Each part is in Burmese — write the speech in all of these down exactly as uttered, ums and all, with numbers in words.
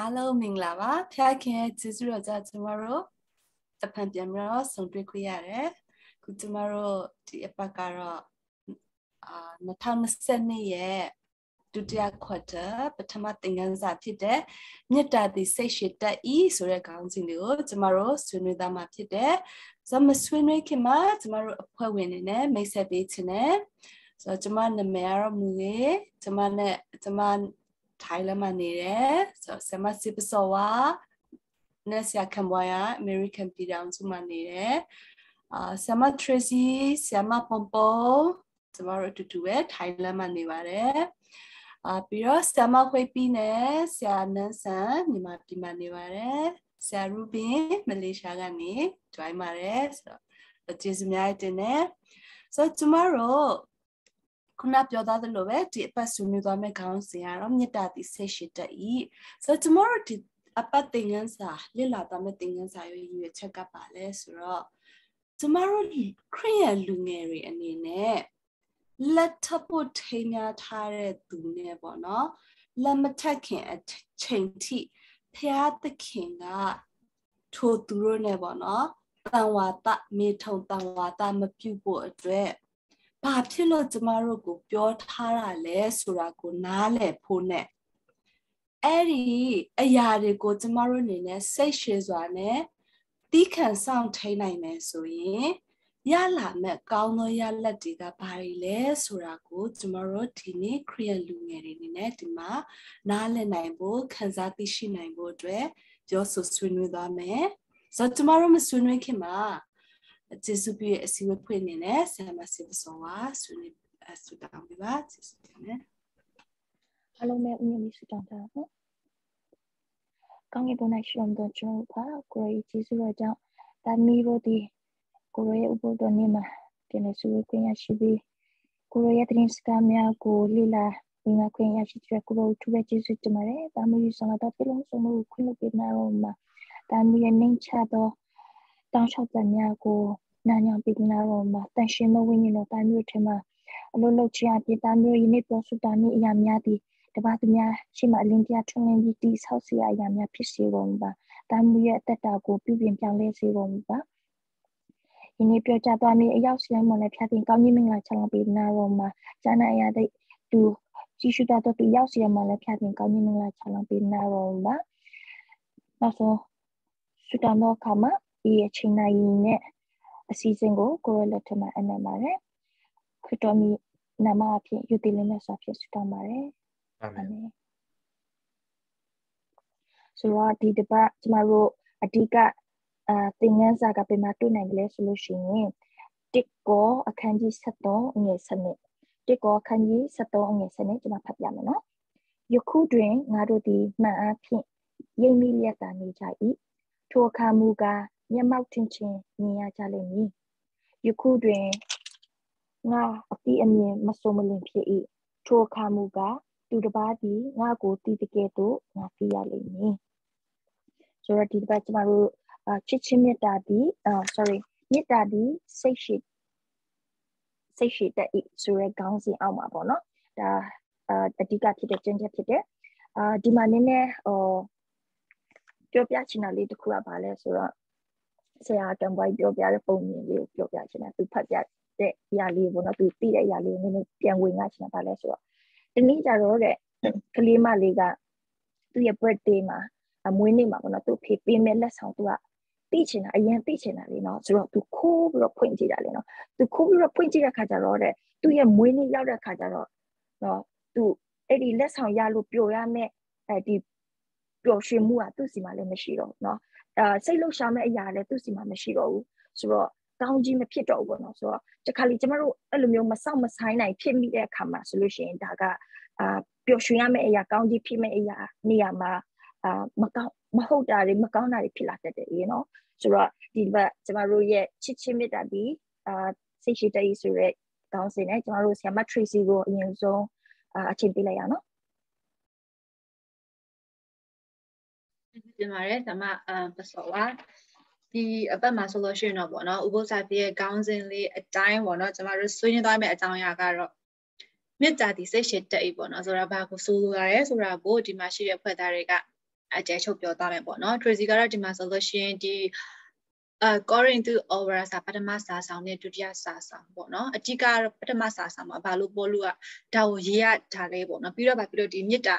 Hello, Minglava. Piakin, Tizuroja tomorrow. The Pampiamero, some Briquiare. Good tomorrow, the Epacaro. Ah, Natan Sene ye. Do their quarter, but Tamatingas at it. Nita the satiate that is or a counting the tomorrow, soon with them at it. Some swim came out tomorrow a poor winning it, makes a bit in it. So tomorrow the mayor movie, tomorrow, tomorrow. Thailand manire so sama sipasawa nesia Cambodia American pidang su manire ah sama Tracy sama Pompo tomorrow to do it Thailand mani bare ah piro sama Hwei ne sia Nansan Myanmar pi mani bare sia Ruby Malaysia gani join mare so jesu myai tin ne so tomorrow Kuna pyoda the love di pasunu do me council arom nyata di seshita e so tomorrow di apa tingansa lila da me tingansa yo yu check up ba le so ro tomorrow Korean lungeri ani ne latapo thainya tha de tu ne bo no lamatat khin a chain ti phya takhin ga tho tu ro ne bo no tanwa ta me thong tanwa ta ma pyu po atweဘာဖြစ်လို့ကျမတို့ကိုပြောထားတာလဲဆိုတာကိုနားလည်ဖို့နဲ့အဲ့ဒီအရာတွေကိုကျမတို့အနေနဲ့စိတ်ရှည်စွာနဲ့တီးခံဆောင်ထိန်နိုင်မယ်ဆိုရင်ရလာမဲ့ကောင်းသောရလဒ်တွေကဘာတွေလဲဆိုတာကိုကျမတို့ဒီနေ့ခရီးလူငယ်တွေအနေနဲ့ဒီမှာနားလည်နိုင်ဖို့ခံစားသိရှိနိုင်ဖို့အတွက်ပြောဆိုဆွေးနွေးသွားမယ်ဆိုတော့ကျမတို့မဆွေးနွေးခင်မှာကျေးဇူးပြုအစီအဝေးဖွင့်နေနဲ့ဆရာမစီပစောဝါဆွေးနွေးဆူတောင်းပေးပါကျေးဇူးတင်တယ်အားလုံးပဲဦးမြင့်ပြီးဆူတောင်းတာပေါ့ကောင်းကင်ဘုံ၌ရှိတော်မူသောကျွန်တော်ပါကိုယ်ကြီးကျေးဇူးတော်ကြောင့်ဒါမီးတို့ဒီကိုယ်ရဲ့ဥပဒေတော်နေ့မှာပြန်လည်ဆုဝေးခွင့်ရရှိပြီးကိုယ်ရဲ့သတင်းစကားများကိုလေ့လာဝင်ငါခွင့်ရရှိတဲ့ကိုယ်တို့ထူးပဲကျေးဇူးတင်ပါတယ်ဒါမျိုးယူဆောင်တာပြလုံးစုံမှုခွင့်လုပ်ပေးနိုင်အောင်မှာဒါမျိုးရဲ့နှိမ်ချသောတောင်းလျှောက်တဲ့များကိုနာညာပေးနာတော့မှာတန်ရှင်မဝိညာဉ်တော်တိုင်းမျိုးထဲမှာအလုံးလုံးချအပြတာမျိုးယနေ့ပြောဆိုတာနေ့အရာများသည်တပါးသူများရှိမှအလင်းတရားထွန်းလင်းပြီးတိဆောက်စီအရာများဖြစ်စေကုန်ပါတာမျိုးရဲ့အသက်တာကိုပြုပြင်ပြောင်းလဲစေကုန်ပါယနေ့ပြောကြသွားမည်အရောက်စီမလည်းဖြတ်တင်ကောင်းကြီးမင်္ဂလာချလောင်းပေးနာတော့မှာဇာနာရတဲ့သူကြည့်ရှုတတ်တဲ့သူရောက်စီမလည်းဖြတ်တင်ကောင်းကြီးမင်္ဂလာချလောင်းပေးနာတော့မှာနောက်ဆုံးစတမောခမဒီအချိန်တိုင်းနဲ့အစီအစဉ်ကိုကိုရလက်ထမအနံပါတယ်ခရစ်တော်မီနာမအဖြစ်ယူတည်လင်းနဲ့ဆိုဖြစ်ဆုတောင်းပါတယ်အာမင်ဆိုတော့ဒီတစ်ပတ်ကျမတို့အဓိကအာသင်ခန်းစာကပြန်မတွေ့နိုင်ကြလဲဆိုလို့ရှိရင်တစ်ကောအခန်းကြီးsevenအငယ်sevenတစ်ကောအခန်းကြီးsevenအငယ်sevenကျမဖတ်ပြမယ်နော်ယခုတွင်ငါတို့သည်မှန်အားဖြင့်ရိပ်မိလျက်သာနေကြ၏ထိုအခါမူကားမျက်မှောက်ထင်ချင်းမြင်ရကြလိမ့်မည်ယခုတွင်ငါအတိအမြင်မစုံမလင်ဖြစ်၏ထိုအခါမူကားသူတစ်ပါးသည်ငါကိုတည်တကယ်သို့ငါသိရလိမ့်မည်ဆိုတော့ဒီတစ်ပတ်ကျမတို့ချစ်ချင်းမေတ္တာသည်အာ sorry မေတ္တာသည်စိတ်ရှိစိတ်ရှိတဲ့ဆိုရကောင်းစဉ်အောက်မှာပေါ့နော်ဒါအဓိကဖြစ်တဲ့ကျင့်ချက်ဖြစ်တဲ့အာဒီမှာနည်းနည်းဟိုပြောပြချင်တာလေးတစ်ခုကပါလဲဆိုတော့ဆရာကံပွားပြောပြတဲ့ပုံမြင်လေးကိုပြောပြချင်တာသူဖတ်ပြတဲ့အရာလေးပေါ့နော်သူသိတဲ့အရာလေးကိုနည်းနည်းပြန်ဝင်ငါချင်တာပါလဲဆိုတော့ဒီနေ့ကျတော့တဲ့ကလေးမလေးကသူ့ရဲ့ birthday မှာအမွေးနေ့မှာပေါ့နော်သူဖေးပေးမဲ့လက်ဆောင်သူကသိချင်တာအရင်သိချင်တာလေးနော်ဆိုတော့သူခိုးပြီးတော့ဖွင့်ကြည့်တာလေနော်သူခိုးပြီးတော့ဖွင့်ကြည့်တဲ့ခါကျတော့တဲ့သူ့ရဲ့မွေးနေ့ရောက်တဲ့ခါကျတော့နော်သူအဲ့ဒီလက်ဆောင်ရလို့ပျော်ရမဲ့အဲဒီပျော်ရွှင်မှုကသူ့စီမှာလည်းမရှိတော့ဘူးနော်အဲစိတ်လှုပ်ရှားမဲ့အရာလည်းသူ့စီမှာမရှိတော့ဘူးဆိုတော့ကောင်းကြီးမဖြစ်တော့ဘူးပေါ့နော်ဆိုတော့တခါလေကျမတို့အဲ့လိုမျိုးမဆောက်မဆိုင်နိုင်ဖြစ်မိတဲ့အခါမှာဆိုလို့ရှိရင်ဒါကအာပျော်ရွှင်ရမယ့်အရာကောင်းကြီးဖြစ်မယ့်အရာနေရာမှာအာမကောင်းမဟုတ်တာတွေမကောင်းတာတွေဖြစ်လာတတ်တယ်ရေနော်ဆိုတော့ဒီဘက်ကျမတို့ရဲ့ချစ်ချင်းမေတ္တာဒီအာစိတ်ရှိတဲ့ဆိုရဲကောင်းစင်နဲ့ကျမတို့ဆရာမ Tracy ကိုအရင်ဆုံးအာအချိန်ပေးလိုက်ရအောင်နော်ဒီမှာရဲဓမ္မအပစောဝါဒီအပတ်မှာဆိုလို့ရှိရင်တော့ပေါ့နော်ဥပုသ္စာပြည့်ကောင်းစဉ်လေးအတိုင်းပေါ့နော်ကျမတို့ဆွေးနွေးသွားမယ့်အကြောင်းအရာကတော့မေတ္တာဒီစိတ်ရှိတဲ့ဤပေါ့နော်ဆိုတော့ဘာကိုဆိုလိုရလဲဆိုတာကိုဒီမှာရှိတဲ့ဖွဲ့သားတွေကအကျဲချုပ်ပြောသွားမယ်ပေါ့နော် Tracy ကတော့ဒီမှာဆိုလို့ရှိရင်ဒီUh, according to over as a Padamasa sound, to Diasa sound, no, a chica Padamasa sound, a balu bolua, Dao Yea Talebo, no, Pira Bapido di Nita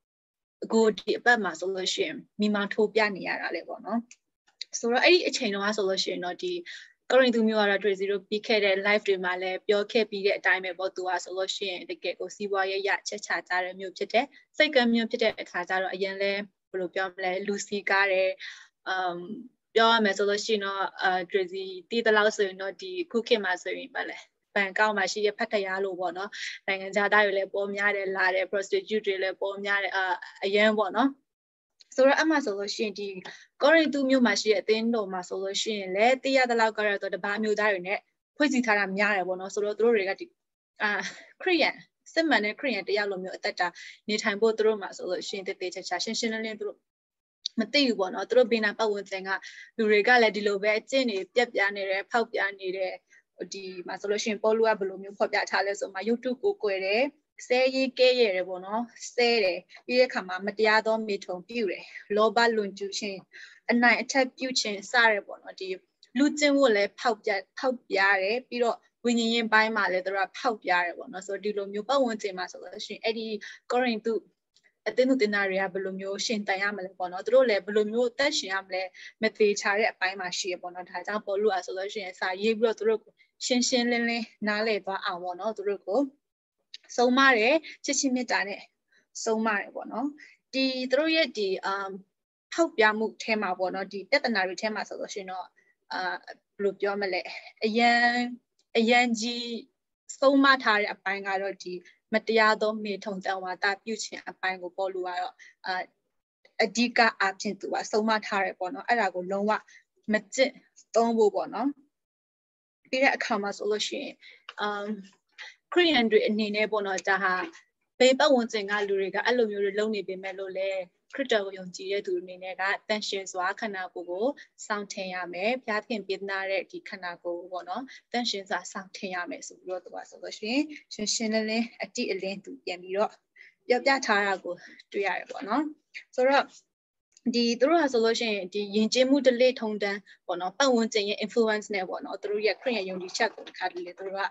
go deep Bama solution, Mimantopiani Alebo, no. So a chain of solution, no, the according to me, or a zero P K life dream, Male, Pure K P time about to us solution, the gecko see why a yacht chat, a mupete, second mupete, Kazaro, a yanle, Pulupiamle, Lucy Gare, um. ပြောရမယ်ဆိုလို့ရှိရင်တော့အဲ Tracy တည်တလောက်ဆိုရင်တော့ဒီခုခေတ်မှာဆိုရင်ဗာလဲဘန်ကောက်မှာရှိရဖတ်တရားလို့ပေါ့နော်နိုင်ငံခြားသားတွေလည်းပေါ်များတယ်လာတယ် prostitute တွေလည်းပေါ်များတယ်အရန်ပေါ့နော်ဆိုတော့အမှဆိုလို့ရှိရင်ဒီ Corinth မြို့မှာရှိတဲ့အသင်းတော်မှာဆိုလို့ရှိရင်လည်းတည်ရတလောက်ကတော့တပါမျိုးသားတွေနဲ့ဖွဲ့စည်းထားတာများတယ်ပေါ့နော်ဆိုတော့သူတို့တွေကဒီအာခရီးယန်စစ်မှန်တဲ့ခရီးယန်တရားလိုမျိုးအသက်တာနေထိုင်ဖို့သူတို့မှာဆိုလို့ရှိရင်တည်တည်ချာချာရှင်းရှင်းလင်းလင်းသူတို့မသိဘူးပေါ့နော်သူတို့ဘေးနာပတ်ဝန်းကျင်ကလူတွေကလည်းဒီလိုပဲအကျင့်တွေပြက်ပြားနေတယ်ဖောက်ပြားနေတယ်ဒီမှာဆိုလို့ရှိရင်ပေါ်လူကဘယ်လိုမျိုးဖော်ပြထားလဲဆိုမှ YouTube ကို꿰တယ်ဆဲရေးကဲရတယ်ပေါ့နော်ဆဲတယ်ပြီးတဲ့အခါမှာမတရားသောမိထုံပြုတယ်လောဘလွန်ကျူးခြင်းအနိုင်အထက်ပြုခြင်းစရပေါ့နော်ဒီလူကျင့်ဖို့လည်းဖောက်ပြဖောက်ပြရတယ်ပြီးတော့ဝိညာဉ်ရင်ပိုင်းမှာလည်းသူတို့ကဖောက်ပြရတယ်ပေါ့နော်ဆိုတော့ဒီလိုမျိုးပတ်ဝန်းကျင်မှာဆိုလို့ရှိရင်အဲ့ဒီ Corinth အတင်းတို့တင်နာတွေကဘယ်လိုမျိုးရှင်တန်ရမလဲပေါ့နော်သူတို့လည်းဘယ်လိုမျိုးအသက်ရှင်ရမလဲမသေးချာတဲ့အပိုင်းမှာရှိရပေါ့နော်ဒါကြောင့်ပေါ်လို့အားဆိုလို့ရှိရင်စာရေးပြီးတော့သူတို့ရှင်းရှင်းလင်းလင်းနားလည်သွားအောင်ပေါ့နော်သူတို့ကိုစုံမတယ်ချစ်ချင်းမေတ္တာနဲ့စုံမတယ်ပေါ့နော်ဒီသူတို့ရဲ့ဒီအမ်ထောက်ပြမှုထဲမှာပေါ့နော်ဒီပြဿနာတွေထဲမှာဆိုလို့ရှိရင်တော့အာဘယ်လိုပြောမလဲအရန်အရန်ကြီးစုံမထားတဲ့အပိုင်းကတော့ဒီမတရားသောမေထုံတန်ဝါတာပြုခြင်းအပိုင်းကိုပေါ်လို့ကတော့အာအဓိကအဖြစ်သူကစုံမထားရပေါ့နော်အဲ့ဒါကိုလုံးဝမကျင့်သုံးဖို့ပေါ့နော်ပြီးတဲ့အခါမှာဆိုလို့ရှိရင်အမ်ခရီးယန်တွေအနေနဲ့ပေါ့နော်ဒါဟာဘေးပတ်ဝန်းကျင်ကလူတွေကအဲ့လိုမျိုးတွေလုပ်နေပေမဲ့လို့လေခရစ်တော်ကိုယုံကြည်တဲ့သူအနေနဲ့ကတန်ရှင်စွာခန္ဓာကိုယ်ကိုစောင့်ထင်ရမယ်ဘုရားသခင်ပေးနာတဲ့ဒီခန္ဓာကိုယ်ပေါ့နော်တန်ရှင်စွာစောင့်ထင်ရမယ်ဆိုပြီးတော့သူကဆိုလို့ရှိရင်ရှင်းရှင်းလင်းလင်းအတိအလင်းသူပြန်ပြီးတော့ပြပြထားတာကိုတွေ့ရတယ်ပေါ့နော်ဆိုတော့ဒီသူတို့ကဆိုလို့ရှိရင်ဒီယဉ်ကျေးမှုတလေထုံတန်းပေါ့နော်ပတ်ဝန်းကျင်ရဲ့ influence နဲ့ပေါ့နော်သူတို့ရဲ့ခရစ်ယာန်ယုံကြည်ချက်ကိုတစ်ခါတလေသူတို့က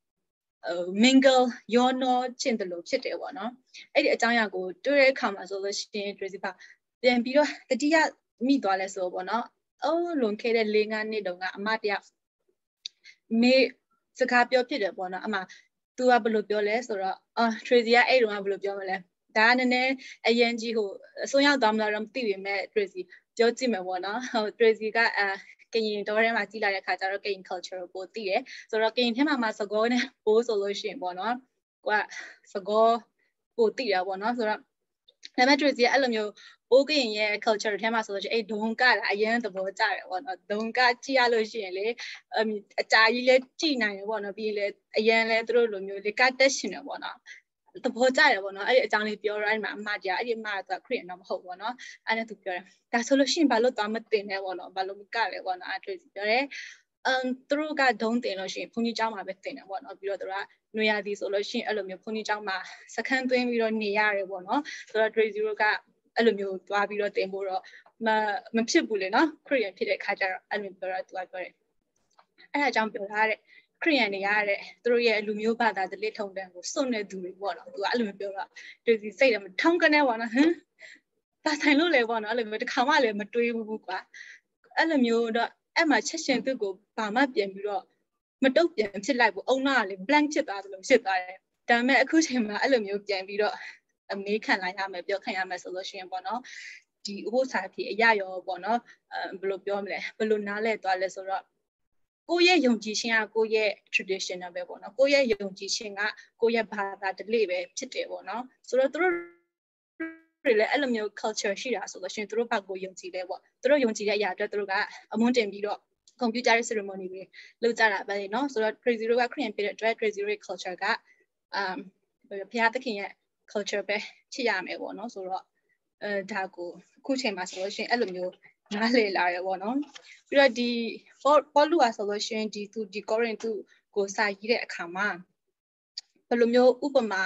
mingle ရောနောချင်တယ်လို့ဖြစ်တယ်ပေါ့နော်အဲ့ဒီအကြောင်းအရာကိုတွေ့တဲ့အခါမှာဆိုလို့ရှိရင် Tracy ပါပြန်ပြီးတော့တတိယမိသွားလဲဆိုပေါ့နော်အော်လွန်ခဲ့တဲ့၄-၅နှစ်တုန်းကအမတရားမေစကားပြောဖြစ်တယ်ပေါ့နော်အမ तू ကဘယ်လိုပြောလဲဆိုတော့အာ Tracy ကအဲ့တုန်းကဘယ်လိုပြောမလဲဒါကနည်းနည်းအရင်ကြီးဟိုအစွန်းရောက်သွားမလားတော့မသိပေမဲ့ Tracy ပြောကြည့်မယ်ပေါ့နော်ဟို Tracy ကအာကရင်တော်ထဲမှာကြီးလာတဲ့ခါကျတော့ကရင် culture ကိုပိုသိတယ်ဆိုတော့ကရင်ထဲမှာမှာစကောနဲ့ပိုးဆိုလို့ရှိရင်ပေါ့နော်ကိုကစကောပိုသိတာပေါ့နော်ဆိုတော့ဒါပေမဲ့ Tracy ကအဲ့လိုမျိုးပိုးကရင်ရဲ့ culture ထဲမှာဆိုလို့ရှိရင်အဲ့ဒုံကတာအရင်သဘောကျတယ်ပေါ့နော်ဒုံကကြည့်ရလို့ရှိရင်လေအကြာကြီးလဲကြည့်နိုင်တယ်ပေါ့နော်ပြီးလေအရင်လဲသူတို့လိုမျိုးလေကတက်ရှင်တယ်ပေါ့နော်သဘောကျတယ်ပေါ့နော်အဲ့ဒီအကြောင်းလေးပြောရအဲ့မှာအမတရားအဲ့ဒီအမကခရစ်ယာန်တော့မဟုတ်ပေါ့နော်အဲ့နဲ့သူပြောတယ်ဒါဆိုလို့ရှိရင်ဘာလို့သွားမတင်လဲပေါ့နော်ဘာလို့မကလဲပေါ့နော်အဲ့ Tracy ပြောတယ်အမ်သူတို့ကဒုံတင်လို့ရှိရင်ဘုန်းကြီးကျောင်းမှာပဲတင်တယ်ပေါ့နော်ပြီးတော့သူကနွေရာသီဆိုလို့ရှိရင်အဲ့လိုမျိုးဘုန်းကြီးကျောင်းမှာစခန်းသွင်းပြီးတော့နေရတယ်ပေါ့နော်ဆိုတော့ Tracy တို့ကအဲ့လိုမျိုးသွားပြီးတော့တင်ဖို့တော့မမဖြစ်ဘူးလေနော်ခရစ်ယာန်ဖြစ်တဲ့ခါကျတော့အဲ့လိုပြောတော့သူကပြောတယ်အဲ့ဒါကြောင့်ပြောထားတဲ့ခရစ်ယာန်တွေရတဲ့သူတို့ရဲ့လူမျိုးဘာသာတလေးထုံတန်းကိုစွန့်နေသူတွေပေါ့နော်သူကအဲ့လိုမျိုးပြောတော့တွေ့စီစိတ်တယ်မထောင်းကနေပေါ့နော်ဟမ်ဘာဆိုင်လို့လဲပေါ့နော်အဲ့လိုမျိုးတစ်ခါမှလည်းမတွေးဘူးကွာအဲ့လိုမျိုးတော့အဲ့မှာချက်ရှင်သူ့ကိုဘာမှပြန်ပြီးတော့မတုတ်ပြန်ဖြစ်လိုက်ဘူးအုံနာကလေ blank ဖြစ်သွားသလိုဖြစ်သွားတယ်ဒါပေမဲ့အခုချိန်မှာအဲ့လိုမျိုးပြန်ပြီးတော့အမေးခံလိုက်ရမယ်ပြောခံရမယ်ဆိုလို့ရှိရင်ပေါ့နော်ဒီဥပ္ပစာဖြစ်အရာရောပေါ့နော်အဲဘယ်လိုပြောမလဲဘယ်လိုနားလဲသွားလဲဆိုတော့ကိုယ့်ရဲ့ယုံကြည်ခြင်းကကိုယ့်ရဲ့ traditional ပဲပေါ့နော်ကိုယ့်ရဲ့ယုံကြည်ခြင်းကကိုယ့်ရဲ့ဘာသာတလေပဲဖြစ်တယ်ပေါ့နော်ဆိုတော့သူတို့တွေလည်းအဲ့လိုမျိုး culture ရှိတာဆိုလို့ရှိရင်သူတို့ဘာကိုယုံကြည်လဲပေါ့သူတို့ယုံကြည်တဲ့အရာအတွက်သူတို့ကအမွန်းတင်ပြီးတော့ computer ceremony တွေလုပ်ကြတာပဲเนาะဆိုတော့ Tracy တို့က Korean ဖြစ်တဲ့အတွက် Tracy တို့ရဲ့ culture ကအမ်ဘုရားသခင်ရဲ့ culture ပဲဖြစ်ရမယ်ပေါ့နော်ဆိုတော့အဲဒါကိုအခုချိန်မှာဆိုလို့ရှိရင်အဲ့လိုမျိုးနားလည်လာရပေါ့နော်ပြီးတော့ဒီပေါ်လူအားဆိုလို့ရှိရင်ဒီသူဒီ Corinth သူကိုစာရေးတဲ့အခါမှာဘယ်လိုမျိုးဥပမာပ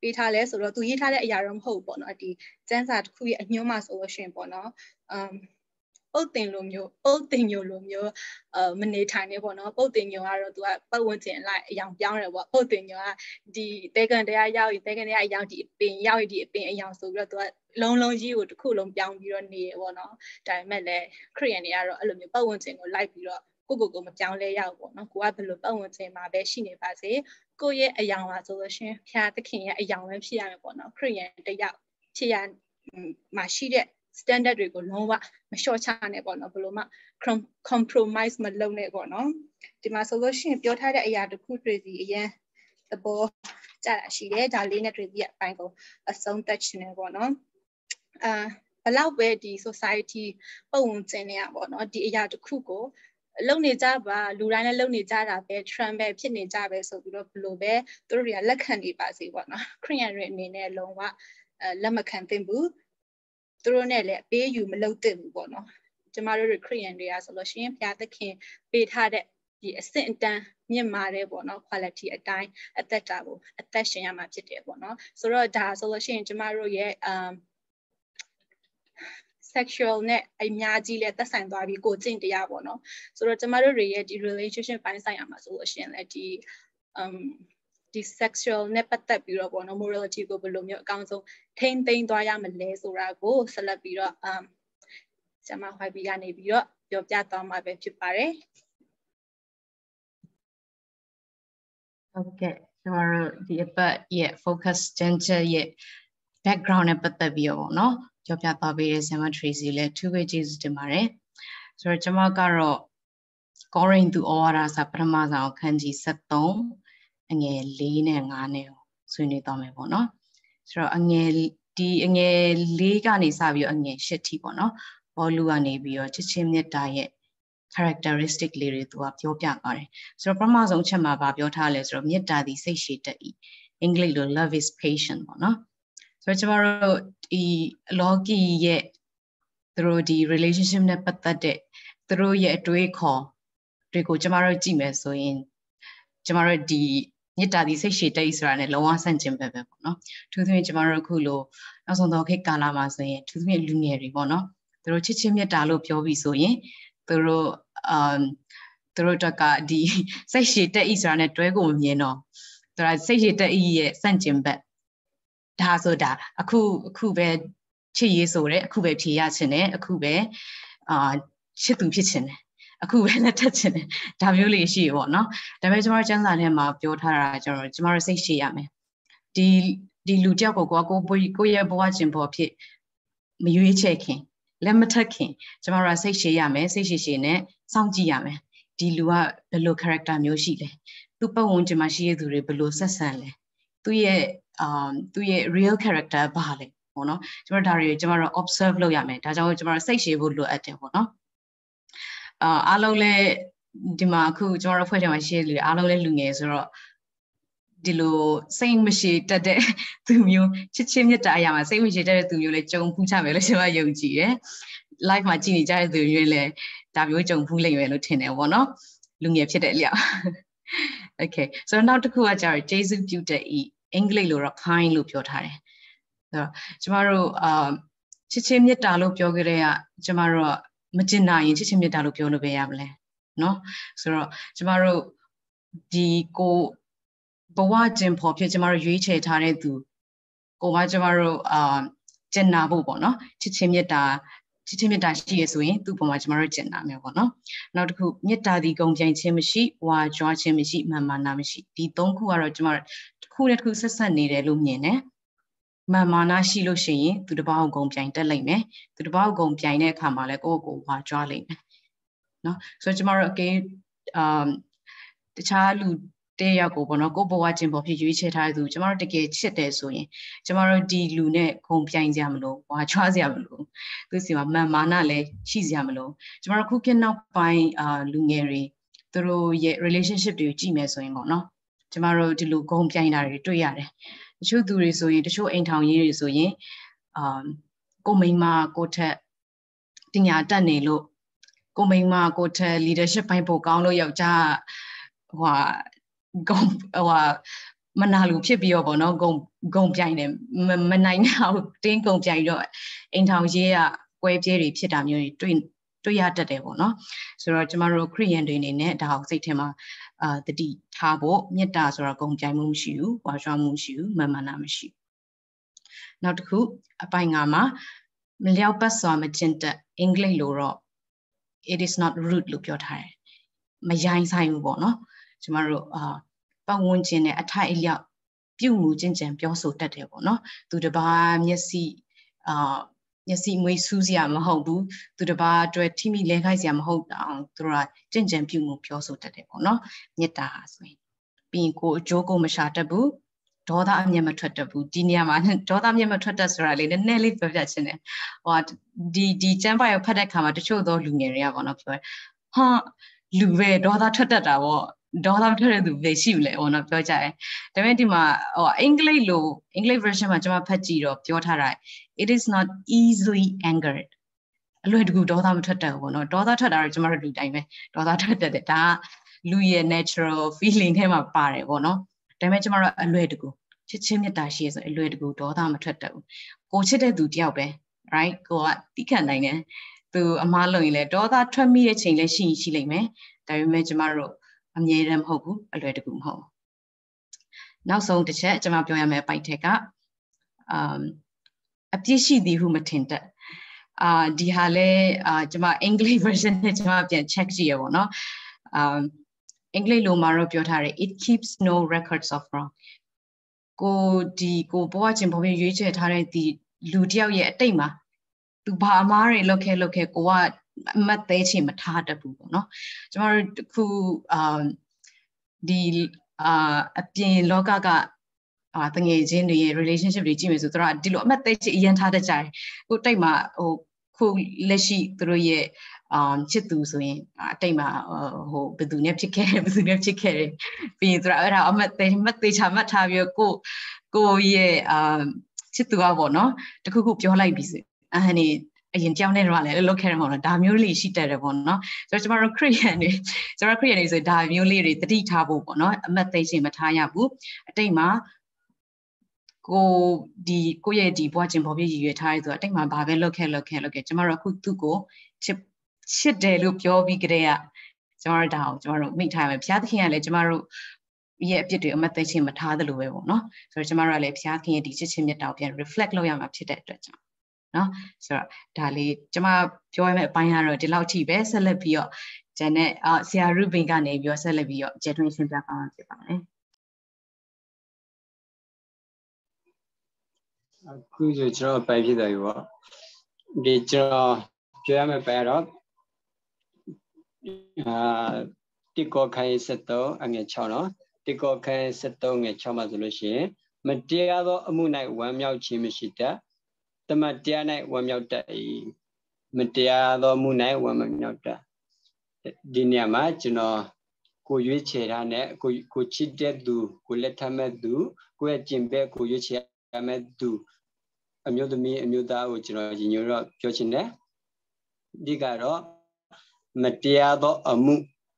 ပေးထားလဲဆိုတော့သူရေးထားတဲ့အရာတော့မဟုတ်ဘူးပေါ့နော်ဒီစမ်းစာတစ်ခုရဲ့အညွှန်းမှာဆိုလို့ရှိရင်ပေါ့နော်အမ်ပုတ်တင်လိုမျိုးပုတ်တင်ညိုလိုမျိုးအာမနေထိုင်နေပေါ့နော်ပုတ်တင်ညိုကတော့သူကပတ်ဝန်းကျင်လိုက်အယောင်ပြောင်းတယ်ပေါ့ပုတ်တင်ညိုကဒီတဲကန်တရားရောက်ရင်တဲကန်တရားအယောင်ဒီအပင်ရောက်ရင်ဒီအပင်အယောင်ဆိုပြီးတော့သူကလုံးလုံးကြီးကိုတစ်ခုလုံးပြောင်းပြီးတော့နေရပေါ့နော်ဒါပေမဲ့လည်းခရီးယန်တွေကတော့အဲ့လိုမျိုးပတ်ဝန်းကျင်ကိုလိုက်ပြီးတော့ကိုကိုကိုမပြောင်းလဲရဘူးပေါ့နော်ကိုကဘယ်လိုပတ်ဝန်းကျင်မှာပဲရှိနေပါစေကိုရဲ့အယောင်ပါဆိုလို့ရှိရင်ဖျားသခင်ရဲ့အယောင်ပဲဖြစ်ရမယ်ပေါ့နော်ခရီးယန်တယောက်ဖြစ်ရမှာရှိတဲ့ standard တွေကိုလုံးဝမလျှော့ချနဲ့ပေါ့နော်ဘယ်လိုမှ compromise မလုပ်နဲ့ပေါ့နော်ဒီမှာဆိုလို့ရှိရင်ပြောထားတဲ့အရာတစ်ခုတွေ့စီအရင်သဘောကျတာရှိတယ်ဒါလေးနဲ့တွေ့စီအပိုင်းကိုအဆုံးသတ်ချင်တယ်ပေါ့နော်အာဘလောက်ပဲဒီ society ပုံဝင်ကျင်နေရပေါ့နော်ဒီအရာတစ်ခုကိုလုံနေကြပါလူတိုင်းလည်းလုံနေကြတာပဲ trend ပဲဖြစ်နေကြပဲဆိုပြီးတော့ဘလို့ပဲသူတို့တွေကလက်ခံနေပါစေပေါ့နော်ခရီးယန်တွေအနေနဲ့လုံးဝအဲလက်မခံသင့်ဘူးသူတို့နဲ့လည်းပေးယူမလုပ်သင့်ဘူးပေါ့နော်ကျမတို့ခရီးယန်တွေကဆိုလို့ရှိရင်ဘုရားသခင်ပေးထားတဲ့ဒီအဆင့်အတန်းမြင့်မာတဲ့ပေါ့နော် quality အတိုင်းအသက်တာကိုအသက်ရှင်ရမှာဖြစ်တယ်ပေါ့နော်ဆိုတော့ဒါဆိုလို့ရှိရင်ကျမတို့ရဲ့ um sexual နဲ့အများကြီးလဲသက်ဆိုင်သွားပြီးကိုကျင့်တရားပေါ့နော်ဆိုတော့ကျမတို့တွေရဲ့ဒီ relationship ပိုင်းဆိုင်ရာမှာဆိုလို့ရှိရင်လည်းဒီ um ဒီ sexual နဲ့ပတ်သက်ပြီးတော့ပေါ့နော် morality ကိုဘယ်လိုမျိုးအကောင်းဆုံးထိန်းသိမ်းသွားရမလဲဆိုတာကိုဆက်လက်ပြီးတော့ um ကျမ Y B ကနေပြီးတော့ပြောပြသွားမှာပဲဖြစ်ပါတယ်ဟုတ်ကဲ့ကျမတို့ဒီအပတ်ရဲ့ focus gender ရဲ့ background နဲ့ပတ်သက်ပြီးတော့ပေါ့နော်ပြောပြသွားပေးတဲ့ Sema Tracy လည်းသူ့ရဲ့ကျေးဇူးတင်ပါတယ်ဆိုတော့ကျမကတော့ ကောရိန္သုဩဝါဒစာပထမဆုံးအခန်းကြီးsevenအငယ်fourနဲ့fiveနဲ့ဆွေးနွေးသွားမယ်ပေါ့နော်ဆိုတော့အငယ်ဒီအငယ်fourကနေစပြီးတော့အငယ်eightထိပေါ့နော်ဘောလူကနေပြီးတော့ချစ်ချင်းမြတ်တာရဲ့ characteristic လေးတွေသူကပြောပြပါတယ်ဆိုတော့ပထမဆုံးအချက်မှာဗာပြောထားလဲဆိုတော့မေတ္တာသည်စိတ်ရှည်တတ်၏အင်္ဂလိပ်လို love is patient ပေါ့နော်ဆိုတော့ကျမတို့ဒီလောကီရဲ့သူတို့ဒီ relationship နဲ့ပတ်သက်တဲ့သူတို့ရဲ့အတွေးခေါ်တွေကိုကျမတို့ကြည့်မယ်ဆိုရင်ကျမတို့ဒီမေတ္တာသည်စိတ်ရှည်တတ်၏ဆိုတာ ਨੇ လုံးဝဆန့်ကျင်ဘက်ပဲပေါ့နော်သူသဖြင့်ကျမတို့အခုလိုနောက်ဆုံးတော့ခေတ်ကာလမှာဆိုရင်သူသဖြင့်လူငယ်တွေပေါ့နော်သူတို့ချစ်ချင်းမေတ္တာလို့ပြောပြီးဆိုရင်သူတို့အမ်သူတို့တက်ကဒီစိတ်ရှည်တတ်၏ဆိုတာ ਨੇ တွဲကိုမမြင်တော့သူကစိတ်ရှည်တတ်၏ရဲ့ဆန့်ကျင်ဘက်ဒါဆိုတာအခုအခုပဲချစ်ရေးဆိုတဲ့အခုပဲဖြေရချင်တယ်အခုပဲအာချစ်သူဖြစ်ချင်တယ်အခုပဲလက်ထပ်ချင်တယ်ဒါမျိုးလေးရှိရပေါ့နော်ဒါပေမဲ့ကျမတို့ကျမ်းစာထဲမှာပြောထားတာကျတော့ကျမတို့စိတ်ရှည်ရမယ်ဒီဒီလူကြောက်ကိုကိုကိုကိုရဲ့ဘဝချင်းပေါ်ဖြစ်မရွေးချယ်ခင်လက်မထက်ခင်ကျမတို့စိတ်ရှည်ရမယ်စိတ်ရှည်ရှည်နဲ့စောင့်ကြည့်ရမယ်ဒီလူကဘယ်လို character မျိုးရှိလဲသူ့ပတ်ဝန်းကျင်မှာရှိတဲ့သူတွေဘယ်လိုဆက်ဆံလဲသူ့ရဲ့အာသူ့ရဲ့ real character ဘာလဲပေါ့နော်ကျမတို့ဒါတွေကိုကျမတို့ observe လုပ်ရမယ်ဒါကြောင့်ကျမတို့စိတ်ရှည်ဖို့လိုအပ်တယ်ပေါ့နော်အာအားလုံးလည်းဒီမှာအခုကျမတို့ဖွဲ့ထဲမှာရှိတဲ့လူအားလုံးလည်းလူငယ်ဆိုတော့ဒီလိုစိတ်မရှိတတ်တဲ့သူမျိုးချစ်ချင်းမြတ်တာအရာမှာစိတ်မရှိတတ်တဲ့သူမျိုးလည်းကြုံဖူးချမယ်လို့ကျွန်မယုံကြည်တယ် live မှာကြည့်နေကြတဲ့သူမျိုးလည်းဒါမျိုးကြုံဖူးလိမ့်မယ်လို့ထင်တယ်ပေါ့နော်လူငယ်ဖြစ်တဲ့အလျောက် okay ဆိုတော့နောက်တစ်ခုကကျတော့ကျေးဇူးပြုတတ်ဤအင်္ဂလိပ်လိုတော့ kind လို့ပြောထားတယ်ဆိုတော့ကျမတို့အာချစ်ချင်းမြတ်တာလို့ပြောကြတဲ့ကကျမတို့မကျင်နာရင်ချစ်ချင်းမြတ်တာလို့ပြောလို့ပဲရမလဲနော်ဆိုတော့ကျမတို့ဒီကိုဘဝကျင်ဖို့ဖြစ်ကျမတို့ရွေးချယ်ထားတဲ့သူကိုမကျမတို့အာကျင်နာဖို့ပေါ့နော်ချစ်ချင်းမြတ်တာချစ်ချင်းမြတ်တာရှိရဆိုရင်သူ့ပုံမှာကျမတို့ကျင်နာမယ်ပေါ့နော်နောက်တစ်ခုမြတ်တာဒီဂုံပြိုင်ခြင်းမရှိဝါကြွားခြင်းမရှိမာမာနာမရှိဒီသုံးခုကတော့ကျမတို့တစ်ခုနဲ့တစ်ခုဆက်ဆက်နေတယ်လို့မြင်တယ်မာမာနာရှိလို့ရှိရင်သူတစ်ပေါင်းဂုံပြိုင်တက်လိမ့်မယ်သူတစ်ပေါင်းဂုံပြိုင်တဲ့အခါမှာလည်းကိုယ့်ကိုယ်ဝါကြွားလိမ့်မယ်နော်ဆိုတော့ကျမတို့အကင်းအာတခြားလူတဲ့ရောက်ကိုပေါ့နော်ကိုဘဝချင်းပေါ်ဖြစ်ရွေးချယ်ထားတဲ့သူကျမတို့တကယ်ချစ်တယ်ဆိုရင်ကျမတို့ဒီလူနဲ့ခုံပြိုင်ကြမလို့ဝါချွားစရာမလိုသူစီမှာမာမာနလည်းရှိစရာမလိုကျမတို့ခုခေတ်နောက်ပိုင်းအာလူငယ်တွေသူတို့ရဲ့ relationship တွေကိုကြည့်မယ်ဆိုရင်ပေါ့နော်ကျမတို့ဒီလိုခုံပြိုင်တာတွေတွေ့ရတယ်တချို့သူတွေဆိုရင်တချို့အိမ်ထောင်ရေးတွေဆိုရင်အာကိုမိန်းမကိုထက်ပညာတတ်နေလို့ကိုမိန်းမကိုထက် leadership ပိုင်းပိုကောင်းလို့ယောက်ျားဟိုဟာဂုံဟိုမနာလို့ဖြစ်ပြီးတော့ပေါ့နော်ဂုံဂုံပြိုင်တယ်မနိုင်တော့တင်းဂုံပြိုင်တော့အိမ်ထောင်ရေးကကွဲပြဲတွေဖြစ်တာမျိုးတွေတွေ့တွေ့ရတတ်တယ်ပေါ့နော်ဆိုတော့ကျမတို့ခရိယန်တွေအနေနဲ့ဒါအောင်စိတ်ထဲမှာအာတတိထားဖို့မေတ္တာဆိုတော့ဂုံပြိုင်မှုမရှိဘူးဝါရှောမှုမရှိဘူးမာနမရှိနောက်တစ်ခုအပိုင်းငါမှာမလျောက်ပတ်စွာမကျင့်တဲ့အင်္ဂလိပ်လိုတော့ it is not rude လို့ပြောထားတယ်မရိုင်းဆိုင်ဘူးပေါ့နော်ကျမတို့အာပတ်ဝန်းကျင်နဲ့အထိုက်အလျောက်ပြုမှုကျင့်ကြံပြောဆိုတတ်တယ်ပေါ့နော်သူတစ်ပါးမျက်စိအာမျက်စိမွေးစူးစရာမဟုတ်ဘူးသူတစ်ပါးအတွက်ထိမိလဲခိုက်စရာမဟုတ်အောင်သူတို့ကကျင့်ကြံပြုမှုပြောဆိုတတ်တယ်ပေါ့နော်မေတ္တာဆိုရင်ပြီးရင်ကိုအကျိုးကိုမရှာတတ်ဘူးဒေါသအမျက်မထွက်တတ်ဘူးဒီနေရာမှာဒေါသအမျက်မထွက်တတ်ဆိုတာလေးနည်းနည်းလေးပြောပြချင်တယ်ဟိုဒီဒီကျမ်းပိုင်ကိုဖတ်တဲ့ခါမှာတချို့သောလူငယ်တွေကပေါ့နော်ပြောဟာလူပဲဒေါသထွက်တတ်တာပေါ့ဒေါသထွက်တဲ့သူပဲရှိဘူးလေဟိုနော်ပြောကြတယ်ဒါပေမဲ့ဒီမှာဟိုအင်္ဂလိပ်လိုအင်္ဂလိပ် version မှာကျွန်မဖတ်ကြည့်တော့ပြောထားတာ it is not easily angered အလွယ်တကူဒေါသမထွက်တတ်ဘူးပေါ့နော်ဒေါသထွက်တာတော့ကျွန်မတို့လူတိုင်းပဲဒေါသထွက်တတ်တယ်ဒါကလူရဲ့ natural feeling ထဲမှာပါတယ်ပေါ့နော်ဒါပေမဲ့ကျွန်မတို့အလွယ်တကူချစ်ချင်းမေတ္တာရှိရဆိုအလွယ်တကူဒေါသမထွက်တတ်ဘူးကိုချစ်တဲ့သူတယောက်ပဲ right ကိုကတိခံနိုင်တယ်သူအမားလုံးရင်လည်းဒေါသထွက်မိတဲ့ချိန်လည်းရှိရှိလိမ့်မယ်ဒါပေမဲ့ကျွန်မတို့အမြဲတမ်းမဟုတ်ဘူးအလွယ်တကူမဟုတ်နောက်ဆုံးတစ်ချက်ကျွန်မပြောရမယ့်ပိုက်ထက်က um အပြစ်ရှိသည်ဟုမထင်တတ်အာဒီဟာလဲအာကျွန်မအင်္ဂလိပ် version နဲ့ကျွန်မပြန် check ကြည့်ရပါတော့။ um အင်္ဂလိပ်လိုမှာတော့ပြောထားတယ် it keeps no records of wrong ကိုဒီကိုဘဝချင်းဘဝရွေးချယ်ထားတဲ့ဒီလူတယောက်ရဲ့အတိတ်မှာသူဘာအမားတွေလုပ်ခဲ့လုပ်ခဲ့ကိုကအမတ်သေးချင်မထားတတ်ဘူးပေါ့နော်ကျမတို့တခု um ဒီအာအပြင်လောကကအာတငယ်ချင်းတွေရဲ့ relationship တွေကြည့်မယ်ဆိုတော့ဒီလိုအမတ်သေးချင်အရင်ထားတတ်ကြတယ်ကိုတိတ်မှာဟိုခုလက်ရှိသူတို့ရဲ့အာချစ်သူဆိုရင်အတိတ်မှာဟိုဘယ်သူနဲ့ဖြစ်ခဲ့ဘယ်သူနဲ့ဖြစ်ခဲ့တယ်ပြီးရင်သူတို့အဲ့ဒါအမတ်သေးအမတ်သေးချမှတ်ထားပြီးကိုကိုရဲ့အာချစ်သူကပေါ့နော်တခုခုပြောလိုက်ပြီဆိုအဟန်နေအရင်ကြောင်းနေတော့လည်းလုတ်ခဲ့ရမှာတော့ဒါမျိုးလေးရှိတတ်တယ်ပေါ့နော်ဆိုတော့ကျမတို့ခရိယန်တွေကျမတို့ခရိယန်တွေဆိုဒါမျိုးလေးတွေတတိထားဖို့ပေါ့နော်အမတ်သိချင်းမထားရဘူးအတိတ်မှာကိုဒီကိုရဲ့ဒီဘွားချင်းပေါ်ပြည့်ရည်ရွယ်ထားရဲဆိုတော့အတိတ်မှာဘာပဲလုတ်ခဲ့လုတ်ခဲ့လုတ်ခဲ့ကျမတို့အခုသူ့ကိုချစ်ချစ်တယ်လို့ပြောပြီးကြတဲ့ကကျမတို့ဒါကိုကျမတို့မိထားရမယ်ဘုရားသခင်ကလည်းကျမတို့ရဲ့အပြစ်တွေအမတ်သိချင်းမထားသလိုပဲပေါ့နော်ဆိုတော့ကျမတို့ကလည်းဘုရားသခင်ရဲ့ဒီချစ်ချင်းမြတ်တာကိုပြန် reflect လုပ်ရမှာဖြစ်တဲ့အတွက်ကြောင့်နော်ဆိုတော့ဒါလေးကျွန်မပြောရမယ့်အပိုင်းကတော့ဒီလောက်ထိပဲဆက်လက်ပြီးတော့ဂျန်နဲ့အာဆရာရုဘင်ကနေပြီးတော့ဆက်လက်ပြီးတော့ကျဲထွင်းရှင်းပြပါမှာဖြစ်ပါတယ်အခုဆိုကျွန်တော်ပိုင်ဖြစ်တယ်ပေါ့ဒီကျွန်တော်ပြောရမယ့်ပိုင်းတော့အာတိကောခိုင်ဆက်တော့အငယ်၆နော်တိကောခိုင်ဆက်တော့ငယ်၆မှာဆိုလို့ရှိရင်မတရားသောအမှု၌ဝမ်းမြောက်ခြင်းမရှိတတ်တမန်တရား၌ဝမ်းမြောက်တတ်၏မတရားသောမှု၌ဝမ်းမြောက်တတ်ဒီနေရာမှာကျွန်တော်ကိုရွေးချယ်ထားတဲ့ကိုကိုချစ်တဲ့သူကိုလက်ထပ်မဲ့သူကိုရဲ့ကျင့်ဘက်ကိုရွေးချယ်မဲ့သူအမျိုးသမီးအမျိုးသားကိုကျွန်တော်ညီညွတ်တော့ပြောချင်တယ်ဒီကတော့မတရားသောအမှု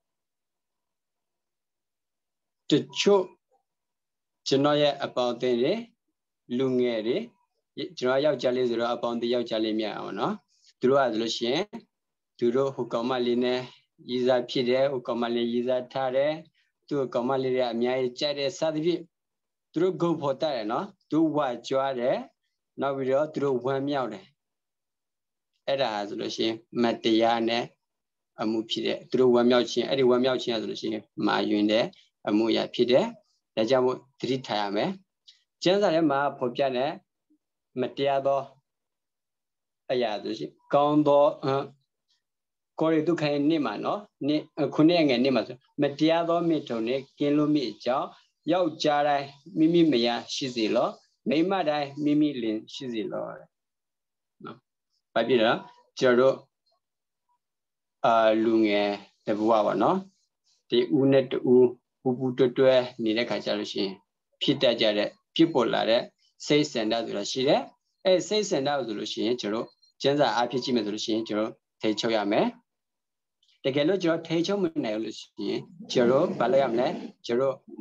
တချို့ကျွန်တော်ရဲ့အပေါင်းအသင်းတွေလူငယ်တွေကျွန်တော်ယောက်ျားလေးဆိုတော့အပေါင်းအသင်းယောက်ျားလေးမြတ်အောင်နော်သူတို့ကဆိုလို့ရှိရင်သူတို့ဟိုကောင်မလေးနဲ့ရည်စားဖြစ်တယ်ဟိုကောင်မလေးရည်စားထားတယ်သူ့ကောင်မလေးတွေအများကြီးကြိုက်တယ်စသဖြင့်သူတို့ဂုဏ်ဖော်တတ်တယ်နော်သူဝါကြွားတယ်နောက်ပြီးတော့သူတို့ဝမ်းမြောက်တယ်အဲ့ဒါဆိုလို့ရှိရင်မတရားနဲ့အမှုဖြစ်တယ်သူတို့ဝမ်းမြောက်ခြင်းအဲ့ဒီဝမ်းမြောက်ခြင်းဆိုလို့ရှိရင်မာယွင်တဲ့အမှုရာဖြစ်တယ်ဒါကြောင့်မို့သတိထားရမယ်ကျမ်းစာထဲမှာဖော်ပြတဲ့မတရားသောအရာဆိုရှင်ကောင်းသောကိုရီဒုက္ခရဲ့နေ့မှာနော်နေ့ခုနှစ်ငယ်နေ့မှာဆိုမတရားသောမိထုံနဲ့ကင်းလို့မိအကြောင်းယောက်ျားတိုင်းမိမိမယားရှိစေလောမိန်းမတိုင်းမိမိလင်ရှိစေလောနော်ဘာဖြစ်လဲကျွန်တော်တို့အာလူငယ်တဘွားပါနော်ဒီဦးနဲ့တူပူပူတွဲတွဲနေတဲ့ခါကျလို့ရှိရင်ဖြစ်တတ်ကြတဲ့ဖြစ်ပေါ်လာတဲ့စိတ်ဆန္ဒဆိုတာရှိတယ်အဲစိတ်ဆန္ဒဆိုလို့ရှိရင်ကျွန်တော်ကျမ်းစာအားဖြင့်ကြည့်မယ်ဆိုလို့ရှိရင်ကျွန်တော်ထိချုပ်ရမယ်တကယ်လို့ကျွန်တော်ထိချုပ်မနိုင်လို့ရှိရင်ကျွန်တော်ဘာလုပ်ရမလဲကျွန်တော်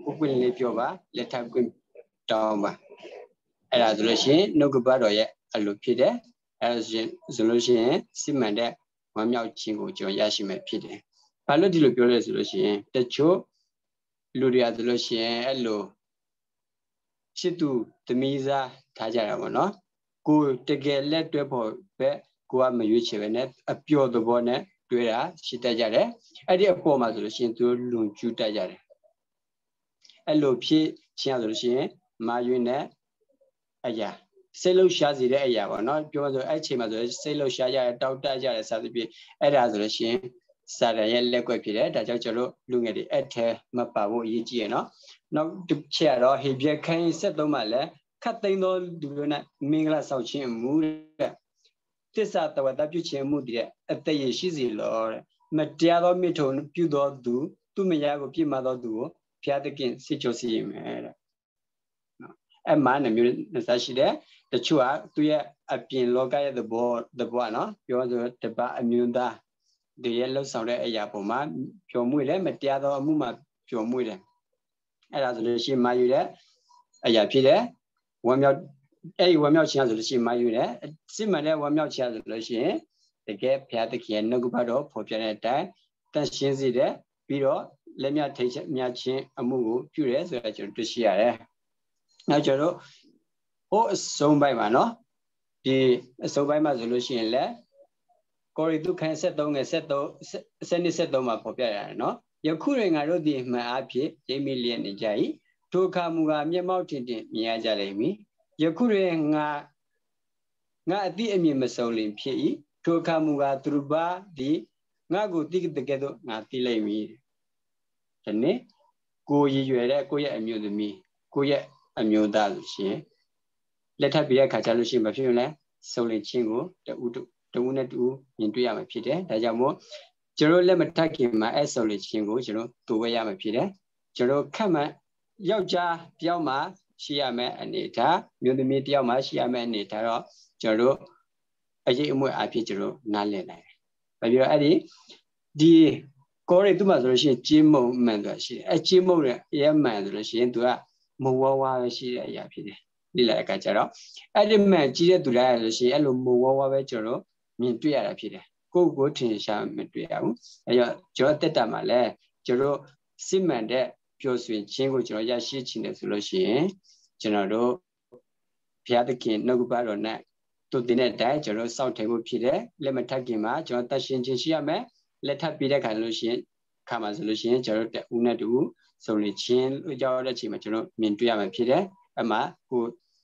ကိုကွင်းလေးပြောပါလက်ထပ်ကွင်းတောင်းပါအဲ့ဒါဆိုလို့ရှိရင်နှုတ်ကပတ်တော်ရဲ့အလိုဖြစ်တယ်အဲ့ဒါဆိုလို့ရှိရင်စစ်မှန်တဲ့ဝမ်းမြောက်ခြင်းကိုကျွန်တော်ရရှိမယ်ဖြစ်တယ်ဘာလို့ဒီလိုပြောလဲဆိုလို့ရှိရင်တချို့လူတွေကဆိုလို့ရှိရင်အဲ့လိုချစ်သူသမီးစားထားကြတာပေါ့နော်ကိုတကယ်လက်တွဲဖို့ပဲကိုကမရွေးချယ်ပဲနဲ့အပျော်သဘောနဲ့တွဲတာရှိတတ်ကြတယ်အဲ့ဒီအပေါ်မှာဆိုလို့ရှိရင်သူလွန်ကျူးတတ်ကြတယ်အဲ့လိုဖြစ်ချင်းဆိုလို့ရှိရင်မာရွေးနဲ့အရာစိတ်လှုပ်ရှားစေတဲ့အရာပေါ့နော်ပြောဆိုအဲ့ချိန်မှာဆိုစိတ်လှုပ်ရှားကြတယ်တောက်တကြတယ်စသဖြင့်အဲ့ဒါဆိုလို့ရှိရင်စာရရဲ့လက်ကွက်ဖြစ်တယ်ဒါကြောင့်ကျွန်တော်လူငယ်တွေအဲ့ထဲမပါဖို့အရေးကြီးရနော်နောက်တစ်ချက်တော့ဟေပြခိုင်းဆက်သုံးမှလည်းခတ်သိမ်းသောလူတွေနဲ့မင်္ဂလာဆောင်ခြင်းမူတဲ့တစ္ဆာတဝတ္တပြုခြင်းမှုတဲ့အသက်ရရှိစီလောတဲ့မတရားသောမိထုံပြုသောသူသူမယားကိုပြစ်မှာသောသူကိုဘုရားသခင်စစ်ချုပ်စီရင်မယ်တဲ့နော်အဲ့မှာနှမျိုးနှစ်စားရှိတယ်တချို့ကသူရဲ့အပြင်လောကရဲ့သဘောသဘောနော်ပြောဆိုတပတ်အမျိုးသားဒီရဲ့လှုပ်ဆောင်တဲ့အရာပေါ်မှာပျော်မွေ့တယ်မတရားသောအမှုမှာပျော်မွေ့တယ်အဲ့ဒါဆိုလို့ရှိရင်မာယူတဲ့အရာဖြစ်တယ်ဝမ်းမြောက်အဲ့ဒီဝမ်းမြောက်ခြင်းဆိုလို့ရှိရင်မာယူတယ်စစ်မှန်တဲ့ဝမ်းမြောက်ခြင်းဆိုလို့ရှိရင်တကယ်ဘုရားသခင်ရဲ့နှုတ်ကပတ်တော်ဖော်ပြတဲ့အတိုင်းတန်ရှင်းစေတယ်ပြီးတော့လက်မြထိတ်မြခြင်းအမှုကိုပြုတယ်ဆိုတာကျွန်တော်တွေ့ရှိရတယ်နောက်ကျွန်တော်ဟိုအဆုံးပိုင်းမှာနော်ဒီအဆုံးပိုင်းမှာဆိုလို့ရှိရင်လည်းကိုရီတုခန်းဆက်သုံးငယ်ဆက်သုံးဆက်နှစ်ဆက်သုံးမှာပေါ်ပြရတယ်နော်ယခုတွင်ငါတို့ဒီမှန်အဖြစ်ရိပ်မိလျက်နေကြ၏ထိုအခါမူကားမျက်မှောက်ထင်ထင်မြင်ရကြလိမ့်မည်ယခုတွင်ငါငါအတိအမြင်မစုံလင်ဖြစ်၏ထိုအခါမူကားသူတို့ပါဒီငါကိုတိတကယ်တော့ငါသိလိမ့်မည်ဒီနေ့ကိုရည်ရွယ်တဲ့ကိုရဲ့အမျိုးသမီးကိုရဲ့အမျိုးသားလို့ရှိရင်လက်ထပ်ပြတဲ့ခါကျလို့ရှိရင်မဖြစ်ရင်လဲစုံလင်ခြင်းကိုတူတူတဝုနဲ့တူမြင်တွေ့ရမှာဖြစ်တယ်ဒါကြောင့်မို့ကျွန်တော်လက်မထပ်ခင်မှာအဲ့စုံလင်ခြင်းကိုကျွန်တော်တူဝဲရမှာဖြစ်တယ်ကျွန်တော်ခက်မှယောက်ျားတယောက်မှရှိရမယ်အနေထားမျိုးသမီးတယောက်မှရှိရမယ်အနေထားတော့ကျွန်တော်အရေးအမွေအဖြစ်ကျွန်တော်နားလည်နိုင်တယ်ဘာဖြစ်လို့အဲ့ဒီဒီကိုရီသူ့မှာဆိုလို့ရှိရင်ကျင်းမုံမှန်ဆိုတာရှိတယ်အဲကျင်းမုံရဲ့ရဲမှန်ဆိုလို့ရှိရင်သူကမဝဝပဲရှိတဲ့အရာဖြစ်တယ်လိလာတဲ့အခါကျတော့အဲ့ဒီမှန်ကြီးတဲ့သူလိုက်ရလို့ရှိရင်အဲ့လိုမဝဝပဲကျွန်တော်မြင်တွေ့ရတာဖြစ်တယ်ကိုယ့်ကိုထင်ရှားမတွေ့ရဘူးအဲတော့ကျွန်တော်တက်တာမှာလဲကျွန်တော်စစ်မှန်တဲ့ပျော်ရွှင်ခြင်းကိုကျွန်တော်ရရှိချင်တယ်ဆိုလို့ရှိရင်ကျွန်တော်တို့ဘုရားသခင်နှုတ်ကပတ်တော်နဲ့သူတင်တဲ့အတိုင်းကျွန်တော်စောင့်ထိုင်ဖို့ဖြစ်တယ်လက်မထပ်ခင်မှာကျွန်တော်တတ်ရှင်ခြင်းရှိရမယ်လက်ထပ်ပြီးတဲ့ခါလို့ရှိရင်ခါမှာဆိုလို့ရှိရင်ကျွန်တော်တို့ဦးနဲ့တူစုံလင်ခြင်းလို့ကြောက်တဲ့အချိန်မှာကျွန်တော်မြင်တွေ့ရမှာဖြစ်တယ်အမှကို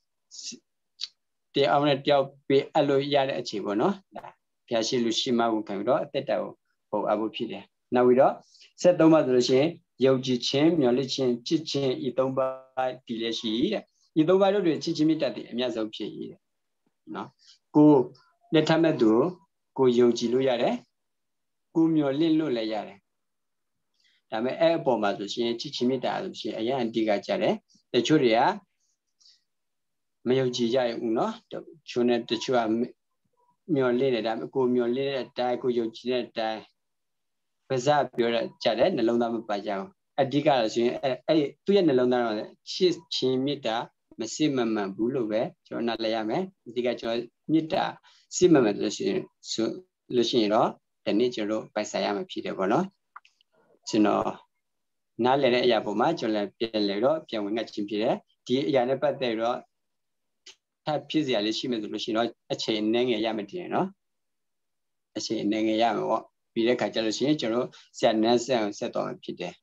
တရားအောင်နဲ့တယောက်ပေးအလို့ရတဲ့အချိန်ပေါ့နော်ဘုရားရှိလူရှိမှကိုခံပြီးတော့အသက်တာကိုပုံအပ်ဖို့ဖြစ်တယ်နောက်ပြီးတော့ဆက်သုံးပါဆိုလို့ရှိရင်ယုံကြည်ခြင်းမျှော်လင့်ခြင်းချစ်ခြင်းဤသုံးပါးတည်လည်းရှိတဲ့ဤသုံးပါးတို့တွေချစ်ခြင်းမေတ္တာတည်အမြတ်ဆုံးဖြစ်ရတဲ့နော်ကိုလက်ထပ်မဲ့သူကိုယုံကြည်လို့ရတယ်ကိုမျှော်လင့်လို့လည်းရတယ်ဒါပေမဲ့အဲ့အပေါ်မှာဆိုရှင်ချစ်ချင်းမေတ္တာဆိုရှင်အရင်အတိကကြတယ်တချို့တွေကမယုံကြည်ကြဘူးနော်တချို့နဲ့တချို့ကမျှော်လင့်တယ်ဒါပေမဲ့ကိုမျှော်လင့်တဲ့အတိုင်းကိုယုံကြည်တဲ့အတိုင်းပါးစပ်ပြောရကြတယ်နှလုံးသားမပါကြဘူးအဓိကတော့ရှင်အဲ့အဲ့သူ့ရဲ့နှလုံးသားတော့ချစ်ချင်းမေတ္တာမစစ်မမှန်ဘူးလို့ပဲကျွန်တော်နားလည်ရမယ်အဓိကကျွန်တော်မေတ္တာစစ်မှန်မှန်လို့ရှိရင်ဆိုလို့ရှိရင်တော့ဒီနေ့ကျွန်တော်ပိုင်ဆိုင်ရမှာဖြစ်တယ်ပေါ့နော်ကျွန်တော်နားလည်တဲ့အရာပေါ်မှာကျွန်တော်လည်းပြန်လဲတော့ပြန်ဝင်ငတ်ခြင်းဖြစ်တယ်ဒီအရာနဲ့ပတ်သက်တော့ထပ်ဖြစ်စရာလေးရှိမယ်ဆိုလို့ရှိရင်တော့အချိန်နည်းငယ်ရမယ်တင်နော်အချိန်နည်းငယ်ရမယ်ပေါ့ပြီးတဲ့ခါကျလို့ရှိရင်ကျွန်တော်ဆက်နန်းဆက်ဆက်တော့ဖြစ်တယ်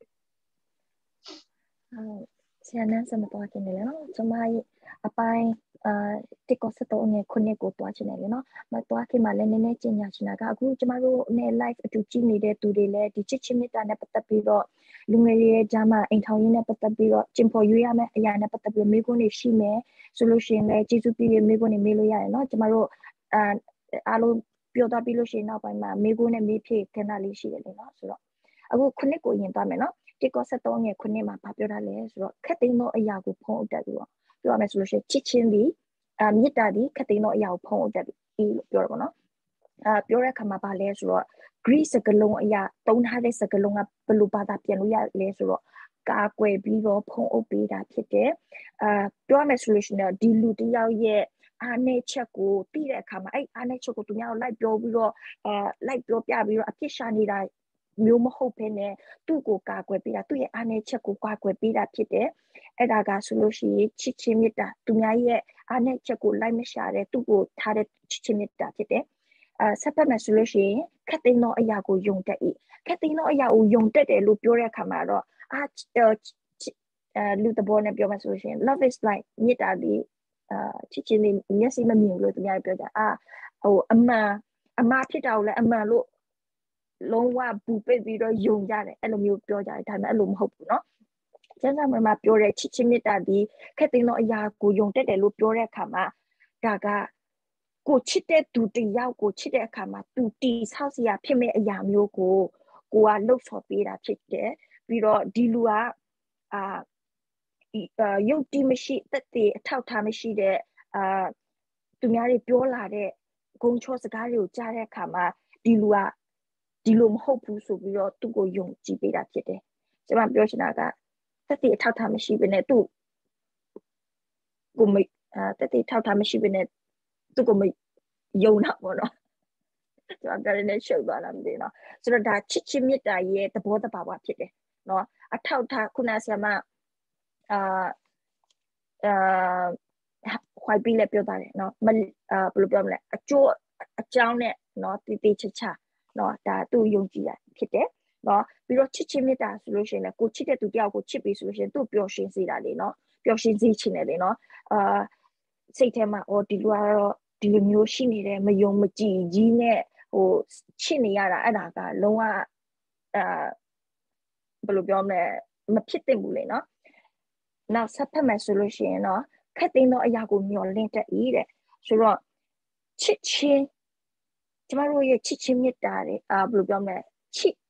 ဟုတ်ဆရာနန်းဆက်မတော်ခင်လေနော်ကျွန်မရဲ့အပိုင်းအာတစ်ကောစတော့ငယ်ခုနှစ်ကိုတွားချင်တယ်လေနော်မတွားခင်မှာလည်းနည်းနည်းကျင်ညာချင်တာကအခုကျမတို့နဲ့ live အတူကြည့်နေတဲ့သူတွေလည်းဒီချစ်ချင်းမေတ္တာနဲ့ပတ်သက်ပြီးတော့လူငယ်တွေရဲ့ဂျာမအိမ်ထောင်ရင်းနဲ့ပတ်သက်ပြီးတော့ကျင်ဖို့ရွေးရမယ့်အရာနဲ့ပတ်သက်ပြီးမိခွန်းတွေရှိမယ်ဆိုလို့ရှိရင်လည်းကျေးဇူးပြုရမိခွန်းတွေမေးလို့ရတယ်နော်ကျမတို့အာအားလုံးပြောတော့ပြီးလို့ရှိရင်နောက်ပိုင်းမှာမိခွန်းနဲ့မေးဖြည့်ခဏလေးရှိတယ်လေနော်ဆိုတော့အခုခုနှစ်ကိုရင်သွားမယ်နော်တစ်ကောဆက်တော့ငယ်ခုနှစ်မှာဗာပြောတာလဲဆိုတော့ခက်သိမ်းသောအရာကိုဖုံးအပ်တတ်ပြီးတော့ပြောရမယ်ဆိုလို့ရှိရင်ချစ်ချင်းဒီအာမေတ္တာဒီခက်သိမ်းသောအရာကိုဖုံးအပ်တတ်ပြီးလို့ပြောရပါတော့အာပြောတဲ့အခါမှာဗာလဲဆိုတော့ Greek စကားလုံးအရာသုံးထားတဲ့စကားလုံးကဘယ်လိုဘာသာပြန်လို့ရလဲဆိုတော့ကာကွယ်ပြီးတော့ဖုံးအုပ်ပေးတာဖြစ်တယ်အာပြောရမယ်ဆိုလို့ရှိရင်ဒီလူတယောက်ရဲ့အားနည်းချက်ကိုသိတဲ့အခါမှာအဲ့အားနည်းချက်ကိုသူများကိုလိုက်ပြောပြီးတော့အာလိုက်ပြောပြပြီးတော့အပြစ်ရှာနေတာမျိုးမဟုတ်ဘဲနဲ့သူ့ကိုကာကွယ်ပေးတာသူ့ရဲ့အားနည်းချက်ကိုကာကွယ်ပေးတာဖြစ်တယ်အဲ့ဒါကဆိုလို့ရှိရင်ချစ်ချင်းမေတ္တာသူများရဲ့အားနည်းချက်ကိုလိုက်မရှာတဲ့သူ့ကိုထားတဲ့ချစ်ချင်းမေတ္တာဖြစ်တယ်အာဆက်ပတ်မယ်ဆိုလို့ရှိရင်ခက်သိမ်းသောအရာကိုယုံတတ်၏ခက်သိမ်းသောအရာကိုယုံတတ်တယ်လို့ပြောတဲ့အခါမှာတော့အာအဲလူတဘောနဲ့ပြောမှဆိုလို့ရှိရင် love is like မေတ္တာဒီအာချစ်ချင်းလေးမျက်စိမမြင်လို့သူများပြောကြအာဟိုအမှန်အမှားဖြစ်တာကိုလည်းအမှန်လို့လုံးဝဘူပိတ်ပြီးတော့ယုံကြတယ်အဲ့လိုမျိုးပြောကြတယ်ဒါပေမဲ့အဲ့လိုမဟုတ်ဘူးเนาะကျမ်းစာမှာပြောတဲ့ချစ်ချင်းမေတ္တာဒီခက်သိမ်းသောအရာကိုယုံတတ်တယ်လို့ပြောတဲ့အခါမှာဒါကကိုချစ်တဲ့သူတယောက်ကိုချစ်တဲ့အခါမှာသူတီဆောက်စရာဖြစ်မဲ့အရာမျိုးကိုကိုကလှုပ်ဆော်ပေးတာဖြစ်တယ်ပြီးတော့ဒီလူကအာရုပ်တိမရှိတက်တဲ့အထောက်ထားမရှိတဲ့အာသူများတွေပြောလာတဲ့ဂုဏ်ချောစကားတွေကိုကြားတဲ့အခါမှာဒီလူကဒီလိုမဟုတ်ဘူးဆိုပြီးတော့သူ့ကိုယုံကြည်ပေးတာဖြစ်တယ်ကျွန်မပြောချင်တာကတက်တဲ့အထောက်ထားမရှိဘဲနဲ့သူ့ကိုမအာတက်တဲ့အထောက်ထားမရှိဘဲနဲ့သူ့ကိုမယုံတော့ဘောနော်ကျွန်တော်ပြောနေရှုပ်သွားလားမသိနော်ဆိုတော့ဒါချစ်ချင်းမေတ္တာရဲ့သဘောတဘာဝဖြစ်တယ်နော်အထောက်ထားခုနဆရာမအာအာခွိုက်ပြီးလည်းပြောတာတယ်နော်မအာဘယ်လိုပြောမလဲအကျိုးအကြောင်းနဲ့နော်တိတိချာချာနော်ဒါသူ့ယုံကြည်ရဖြစ်တယ်နော်ပြီးတော့ချစ်ချင်းမေတ္တာဆိုလို့ရှိရင်လည်းကိုချစ်တဲ့သူတယောက်ကိုချစ်ပြီးဆိုလို့ရှိရင်သူ့ပျော်ရွှင်စေတာလေနော်ပျော်ရွှင်စေချင်တယ်လေနော်အာစိတ်ထဲမှာအော်ဒီလူကတော့ဒီလိုမျိုးရှိနေတယ်မယုံမကြည်ကြီးနဲ့ဟိုချစ်နေရတာအဲ့ဒါကလုံးဝအာဘယ်လိုပြောမလဲမဖြစ်သင့်ဘူးလေနော်နောက်ဆက်ဖက်မယ်ဆိုလို့ရှိရင်တော့ခက်သိမ်းသောအရာကိုမျှော်လင့်တတ်၏တဲ့ဆိုတော့ချစ်ချင်းကျမတို့ရဲ့ချစ်ချင်းမေတ္တာတွေအာဘယ်လိုပြောမလဲချစ်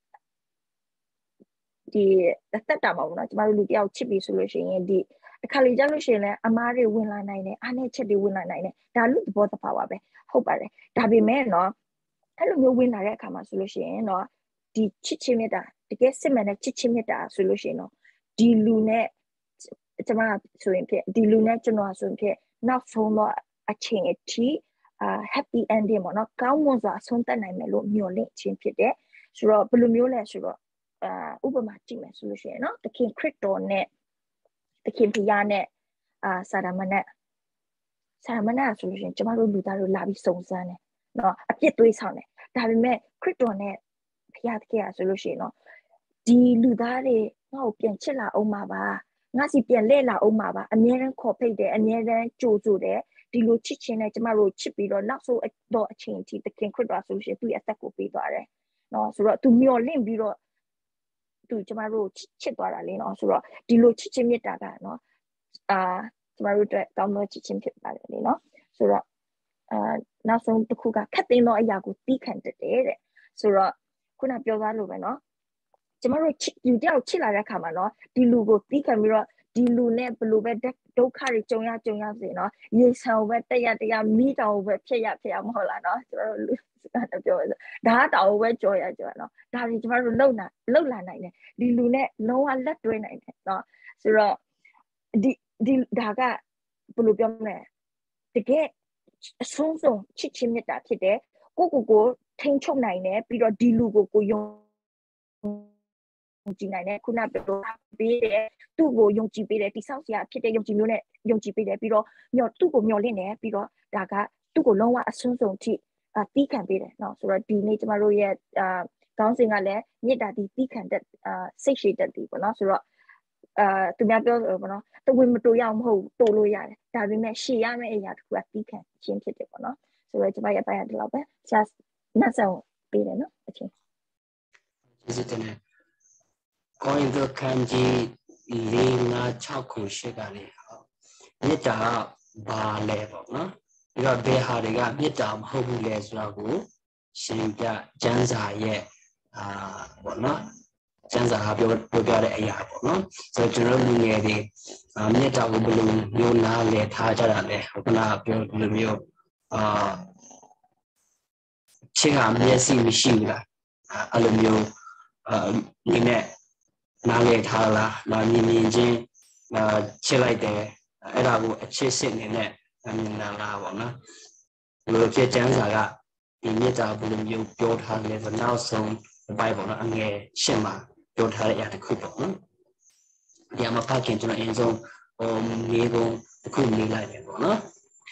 ဒီတက်တာမဟုတ်ဘူးနော်ကျမတို့လူတယောက်ချစ်ပြီးဆိုလို့ရှိရင်ဒီအခါလေးကြလို့ရှိရင်လည်းအမားတွေဝင်လာနိုင်တယ်အားနဲ့ချက်တွေဝင်လာနိုင်တယ်ဒါလူသဘောတဘာဝပဲဟုတ်ပါတယ်ဒါပေမဲ့နော်အဲ့လိုမျိုးဝင်လာတဲ့အခါမှာဆိုလို့ရှိရင်တော့ဒီချစ်ချင်းမေတ္တာတကယ်စစ်မှန်တဲ့ချစ်ချင်းမေတ္တာဆိုလို့ရှိရင်တော့ဒီလူနဲ့ကျမဆိုရင်ဖြစ်ဒီလူနဲ့ကျွန်တော်ဆိုရင်ဖြစ်နောက်ဆုံးတော့အချိန်အထိအာ happy ending ပေါ့နော်ကောင်းမွန်စွာဆုံးသက်နိုင်မယ်လို့မျှော်လင့်ခြင်းဖြစ်တယ်ဆိုတော့ဘယ်လိုမျိုးလဲဆိုတော့အာဥပမာကြည့်မယ်ဆိုလို့ရှိရင်နော်တခင်ခရစ်တော်နဲ့တခင်ဖျားနဲ့အာစာရမဏေစာရမဏေဆိုလို့ရှိရင်ကျမတို့လူသားတို့လာပြီးစုံစမ်းတယ်နော်အပြစ်သွေးဆောင်တယ်ဒါပေမဲ့ခရစ်တော်နဲ့ဖျားတကယ်ဆိုလို့ရှိရင်နော်ဒီလူသားတွေငါ့ကိုပြန်ချစ်လာအောင်ပါပါငါစီပြန်လဲလာအောင်ပါပါအမြဲတမ်းခေါ်ဖိတ်တယ်အမြဲတမ်းကြိုဆိုတယ်ဒီလိုချစ်ချင်းနဲ့ကျမတို့ချစ်ပြီးတော့နောက်ဆုံးတော့အချိန်အထိတခင်ခရစ်တော်ဆိုလို့ရှိရင်သူ့ရဲ့အသက်ကိုပေးသွားတယ်နော်ဆိုတော့သူမျော်လင့်ပြီးတော့သူကျမတို့ချစ်သွားတာလေနော်ဆိုတော့ဒီလိုချစ်ချင်းမေတ္တာကနော်အာကျမတို့အတွက်ကောင်းသောချစ်ချင်းဖြစ်ပါတယ်လေနော်ဆိုတော့အာနောက်ဆုံးတစ်ခုကခက်သိမ်းသောအရာကိုသိခံတတ်တယ်တဲ့ဆိုတော့ခုနပြောသားလို့ပဲနော်ကျမတို့လူတယောက်ချစ်လာတဲ့အခါမှာနော်ဒီလူကိုသိခံပြီးတော့ဒီလူနဲ့ဘယ်လိုပဲဒုက္ခတွေကြုံရကြုံရစေနော်ရေဆောင်ပဲတက်ရတရားမိတောင်ပဲဖြစ်ရဖြစ်ရမဟုတ်လားနော်ကျမတို့လူစကားပြောရဆိုဒါတောင်ပဲကြော်ရကြော်နော်ဒါတွေကျမတို့လုံလာလုံလာနိုင်တယ်ဒီလူနဲ့လုံးဝလက်တွဲနိုင်တယ်နော်ဆိုတော့ဒီဒီဒါကဘယ်လိုပြောမလဲတကယ်အဆုံးစုံချစ်ချင်းမြတ်တာဖြစ်တယ်ကိုကိုကိုထိန်ချုပ်နိုင်တယ်ပြီးတော့ဒီလူကိုကိုယုံကြည်နိုင်တယ်ခုနပြောပေးတယ်သူ့ကိုယုံကြည်ပေးတယ်တိဆောက်စရာဖြစ်တဲ့ယုံကြည်မျိုးနဲ့ယုံကြည်ပေးတယ်ပြီးတော့မျောသူ့ကိုမျောလင့်တယ်ပြီးတော့ဒါကသူ့ကိုလုံးဝအဆုံးစုံထိအတီးခံပေးတယ်เนาะဆိုတော့ဒီနေ့ကျမတို့ရဲ့အာခေါင်းစဉ်ကလည်းမေတ္တာတီးတီးခံတဲ့အာစိတ်ရှိတတ်တယ်ပေါ့เนาะဆိုတော့အာသူများပြောဆိုပေါ့เนาะတဝင်းမတူရအောင်မဟုတ်တိုးလို့ရတယ်ဒါပေမဲ့ရှည်ရမယ့်အရာတစ်ခုကတီးခံခြင်းဖြစ်တယ်ပေါ့เนาะဆိုတော့ကျမရဲ့အပိုင်းအဒီလောက်ပဲဆရာနှက်ဆောင်ပေးတယ်เนาะအချင်းကျေးဇူးတင်တယ်ကိုင်းတို့ခံကြီးလေးငါး၆ခုရှိကလေးဟုတ်မေတ္တာဘာလဲပေါ့နော်ပြီးတော့ဘယ်ဟာတွေကမေတ္တာမဟုတ်ဘူးလဲဆိုတော့ကိုရှင်ပြကျမ်းစာရဲ့အာပေါ့နော်ကျမ်းစာကပြောပြောပြတဲ့အရာပေါ့နော်ဆိုတော့ကျွန်တော်လူငယ်တွေမေတ္တာကိုဘယ်လိုမျိုးနားလည်ထားကြတာလဲခုနကပြောဘယ်လိုမျိုးအာချင်းကမျက်စိမရှိဘူးလားအဲ့လိုမျိုးအာဒီနဲ့နားလည်ထားလား။မြင်မြင်ချင်းချစ်လိုက်တယ်အဲ့ဒါကိုအချစ်စစ်နေနဲ့မြင်လာလားပေါ့နော်။ဒီလိုဖြစ်ကျမ်းစာကဒီမေတ္တာဘုလိုမျိုးပြောထားတယ်ဆိုနောက်ဆုံးဘိုင်ပေါ့နော်အငယ်ရှင်းမှာပြောထားတဲ့အရာတစ်ခုပေါ့နော်။ဒီမှာဖခင်ကျွန်တော်အရင်ဆုံးဟိုမြေကုန်တစ်ခုလေးလိုက်တယ်ပေါ့နော်။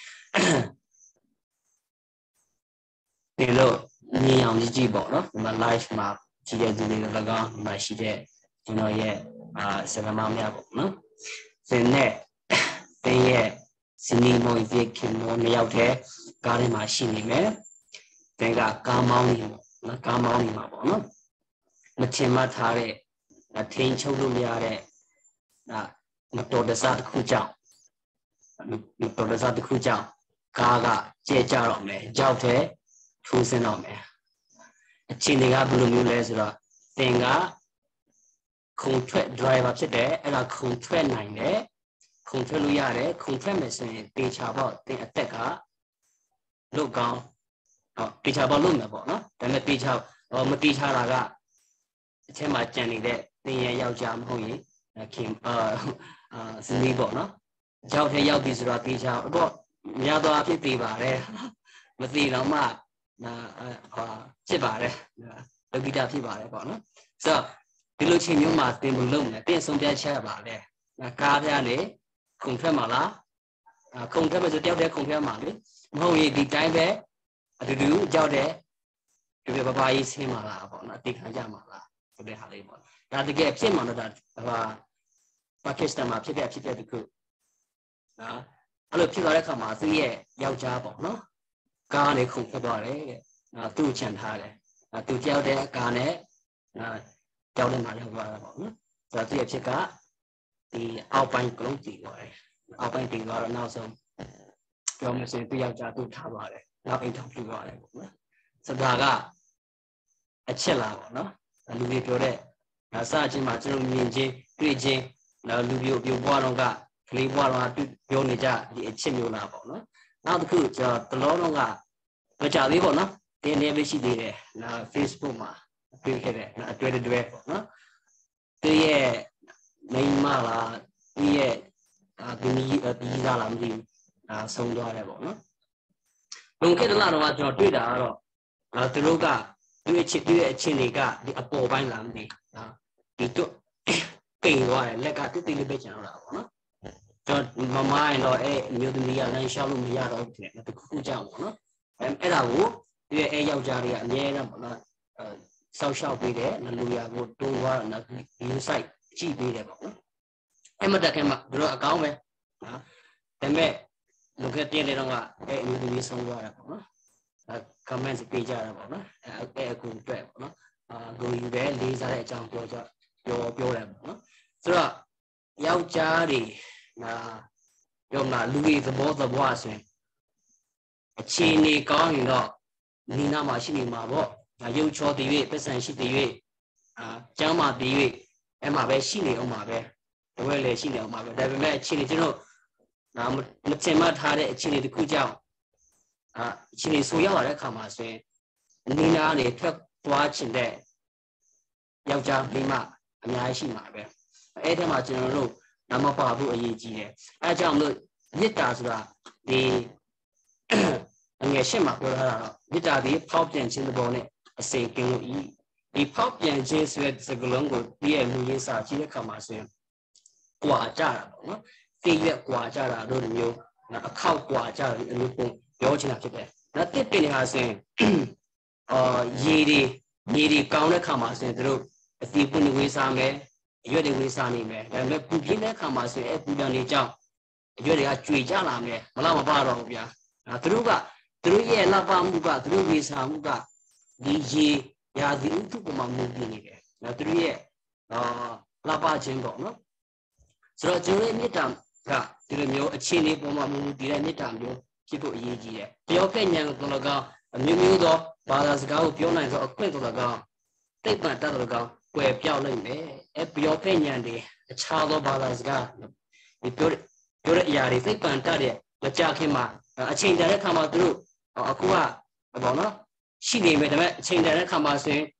ဒီလိုမြင်အောင်ကြည့်ပေါ့နော်။ဒီမှာ live မှာကြည့်တဲ့သူတွေကလည်းကောင်းဒီမှာရှိတဲ့ကျွန်တော်ရဲ့အာစကားမများပေါ့နော်။စင်နဲ့တင်းရဲ့စီနီမိုးဒီခင်မောနှစ်ယောက်တည်းကားထဲမှာရှိနေမယ်။တင်းကကားမောင်းနေနော်ကားမောင်းနေမှာပေါ့နော်။မချင်မထားတဲ့ထိန်ချုပ်လို့မရတဲ့အာမတော်တဆတစ်ခုကြောင့်မတော်တဆတစ်ခုကြောင့်ကားကကျဲကြတော့မယ်။ကြောက်တဲ့ထိုးစင်းတော့မယ်။အချင်းတွေကဘယ်လိုမျိုးလဲဆိုတော့တင်းကခုံထွက် driver ဖြစ်တယ်အဲ့ဒါခုံထွက်နိုင်တယ်ခုံထွက်လို့ရတယ်ခုံထွက်မယ်ဆိုရင်တေချာပေါ့တင်အသက်ကလုတ်ကောင်းဟောတေချာပေါ့လုတ်မယ်ပေါ့နော်ဒါပေမဲ့တေချာဟောမတေချာတာကအချင်းမှာကြံနေတဲ့တင်ရယောက်ျားမဟုတ်ရင်ခင်အာအာစနီးပေါ့နော်ကြောက်ထဲရောက်ပြီဆိုတော့တေချာတော့များသောအားဖြင့်တေပါတယ်မတေတော့မှနာဟာဖြစ်ပါတယ်လောကီတာဖြစ်ပါတယ်ပေါ့နော်ဆိုတော့ဒီလိုချိန်မျိုးမှာတင်မလုံးနဲ့တင်ဆုံးဖြတ်ချက်ပါလေကားပြားလေခုံထွက်မှာလားခုံထွက်မယ်ဆိုတယောက်တည်းခုံထွက်မှာလေမဟုတ်ရင်ဒီတိုင်းပဲအတူတူကြောက်တဲ့ဒီပြပပကြီးဆင်းမှာလားပေါ့နော်အတိခံကြမှာလားဆိုတဲ့ဟာလေးပေါ့ဒါတကယ်ဖြစ်မှာတော့ဒါဟာပါကစ္စတန်မှာဖြစ်တဲ့ဖြစ်တဲ့တခုနော်အဲ့လိုဖြစ်သွားတဲ့အခါမှာသူ့ရဲ့ယောက်ျားပေါ့နော်ကားနဲ့ခုံထွက်သွားတယ်တဲ့နော်သူ့ချန်ထားတယ်သူကြောက်တဲ့ကားနဲ့ကြောက်တဲ့မှာရောက်သွားတာပေါ့နော်ဆိုတော့သူ့ရဲ့ဖြစ်ကဒီအောက်ပိုင်းကလုံးတည်သွားတယ်အောက်ပိုင်းတည်သွားတော့နောက်ဆုံးပြောမစင်သူ့ယောက်ျားသူ့ထားသွားတယ်နောက်အိမ်ထောင်ပြသွားတယ်ပေါ့နော်စကားကအချက်လာပေါ့နော်လူတွေပြောတဲ့ဒါစချင်းမှာကျွန်တော်မြင်ချင်းတွေ့ချင်းနောက်လူပြိုပြိုပွားတော့ကကလေးပွားတော့ပြောနေကြဒီအချက်မျိုးလာပေါ့နော်နောက်တစ်ခုကျွန်တော်တလောတော့ကမကြသေးပေါ့နော်တင်းနေပဲရှိသေးတယ်နောက် Facebook မှာတွေ့ခဲ့တဲ့အတွဲတွဲပေါ့နော်သူရဲ့မိန်းမလားသူရဲ့ဒီနီးဒီသားလားမသိဘူးအဲဆုံးသွားတယ်ပေါ့နော်လွန်ခဲ့တဲ့လတော့ကျွန်တော်တွေ့တာကတော့အဲသူတို့ကသူ့ရဲ့ချစ်သူ့ရဲ့အချင်းတွေကဒီအပေါ်ပိုင်းလားမသိနော်ဒီတော့ပိန်သွားတယ်လက်ကတိတိလေးပဲကျန်တော့တာပေါ့နော်ကျွန်တော်မမိုင်းတော့အဲမျိုးသမီးကလမ်းလျှောက်လို့မရတော့ဘူးတဲ့တခုကြောင့်ပေါ့နော်အဲအဲ့ဒါကိုသူရဲ့အဲယောက်ျားလေးကအမြဲတမ်းပေါ့နော်အဲဆောက်ရှောက်ပေးတယ်လူရကိုတိုးသွားတော့ဒီ site ကြည့်ပေးတယ်ပေါ့နော်အဲ့မတက်ခင်မှာတို့အကောင်းပဲနော်ဒါပေမဲ့လူကတည်းကတော့အဲအမျိုးသမီးဆုံးသွားတာပေါ့နော်အဲ comments ပေးကြတာပေါ့နော်အဲအခုတွေ့ပေါ့နော်အာလူယူပဲလေးစားတဲ့အကြောင်းပြောကြပြောပြောတယ်ပေါ့နော်ဆိုတော့ယောက်ျားတွေနာပြောမှာလူတွေသဘောသဘောဆိုရင်အခြေအနေကောင်းရင်တော့နီနာမှာရှိနေမှာပေါ့ရုပ်ချောတည်၍ပတ်စံရှိတည်၍အာကျမ်းမာတည်၍အဲ့မှာပဲရှိနေအောင်မှာပဲတဝဲလေရှိနေအောင်မှာပဲဒါပေမဲ့အခြေအနေကျွန်တော်ဒါမချင်မထားတဲ့အခြေအနေတစ်ခုကြောင့်အာအခြေအနေဆိုရောက်လာတဲ့အခါမှာဆိုရင်နီနာနေထွက်သွားချင်တဲ့ယောက်ျားမိန်းမအများကြီးရှိမှာပဲအဲ့ဒီမှာကျွန်တော်တို့နာမပါဖို့အရေးကြီးတယ်အဲကြောင့်လို့မေတ္တာဆိုတာဒီအငယ်ရှင်းမှာပြောထားတာတော့မေတ္တာဒီဖောက်ပြန်ခြင်းသဘောနဲ့အစိမ်ကင်းလို့ဤဒီဖောက်ပြန်ခြင်းဆိုတဲ့စကားလုံးကိုဒီရဲ့လူရင်းစာကြည့်တဲ့အခါမှာဆိုရင်ကွာကြတာပေါ့နော်သိရက်ကွာကြတာတို့မျိုးအခောက်ကွာကြတယ်အမျိုးပုံပြောချင်တာဖြစ်တယ်နောက်တစ်ပင်ဟာဆိုရင်အာရေဒီရေဒီကောင်းတဲ့အခါမှာဆိုရင်တို့အတီးပွင့်ဝေးစားမယ်အရွက်တွေဝေးစားနေမယ်ဒါပေမဲ့ပူပြင်းတဲ့အခါမှာဆိုရင်အပူပြန်နေကြောင်းအရွက်တွေကကျွေကြလာမယ်မလားမပါတော့ဘူးဗျာအဲသူတို့ကသူတို့ရဲ့လပမှုကသူတို့ဝေးစားမှုကဒီရေရာသီဥတုပေါ်မှာမူတည်နေတယ်နော်သူတို့ရဲ့အာလပခြင်းပေါ့နော်ဆိုတော့ကျွန်တော်ရဲ့မေတ္တာကဒီလိုမျိုးအခြေအနေပေါ်မှာမူတည်တဲ့မေတ္တာမျိုးဖြစ်ဖို့အရေးကြီးတယ်ပြောခဲ့ဉာဏ်ကိုလည်းကောင်းအမျိုးမျိုးသောဘာသာစကားကိုပြောနိုင်သောအခွင့်ကိုလည်းကောင်းတိတ်ပံတတ်တယ်ကောင်းကွယ်ပြောင်းနိုင်မယ်အဲပြောခဲ့ဉာဏ်တွေအခြားသောဘာသာစကားဒီပြောပြောတဲ့အရာတွေတိတ်ပံတတ်တဲ့မကြခင်မှာအချိန်တန်တဲ့ခါမှာသူတို့အခုကဘောနော်ရှိနေမယ်ဒါပေမဲ့အချိန်တန်တဲ့ခါမှာဆိုရင်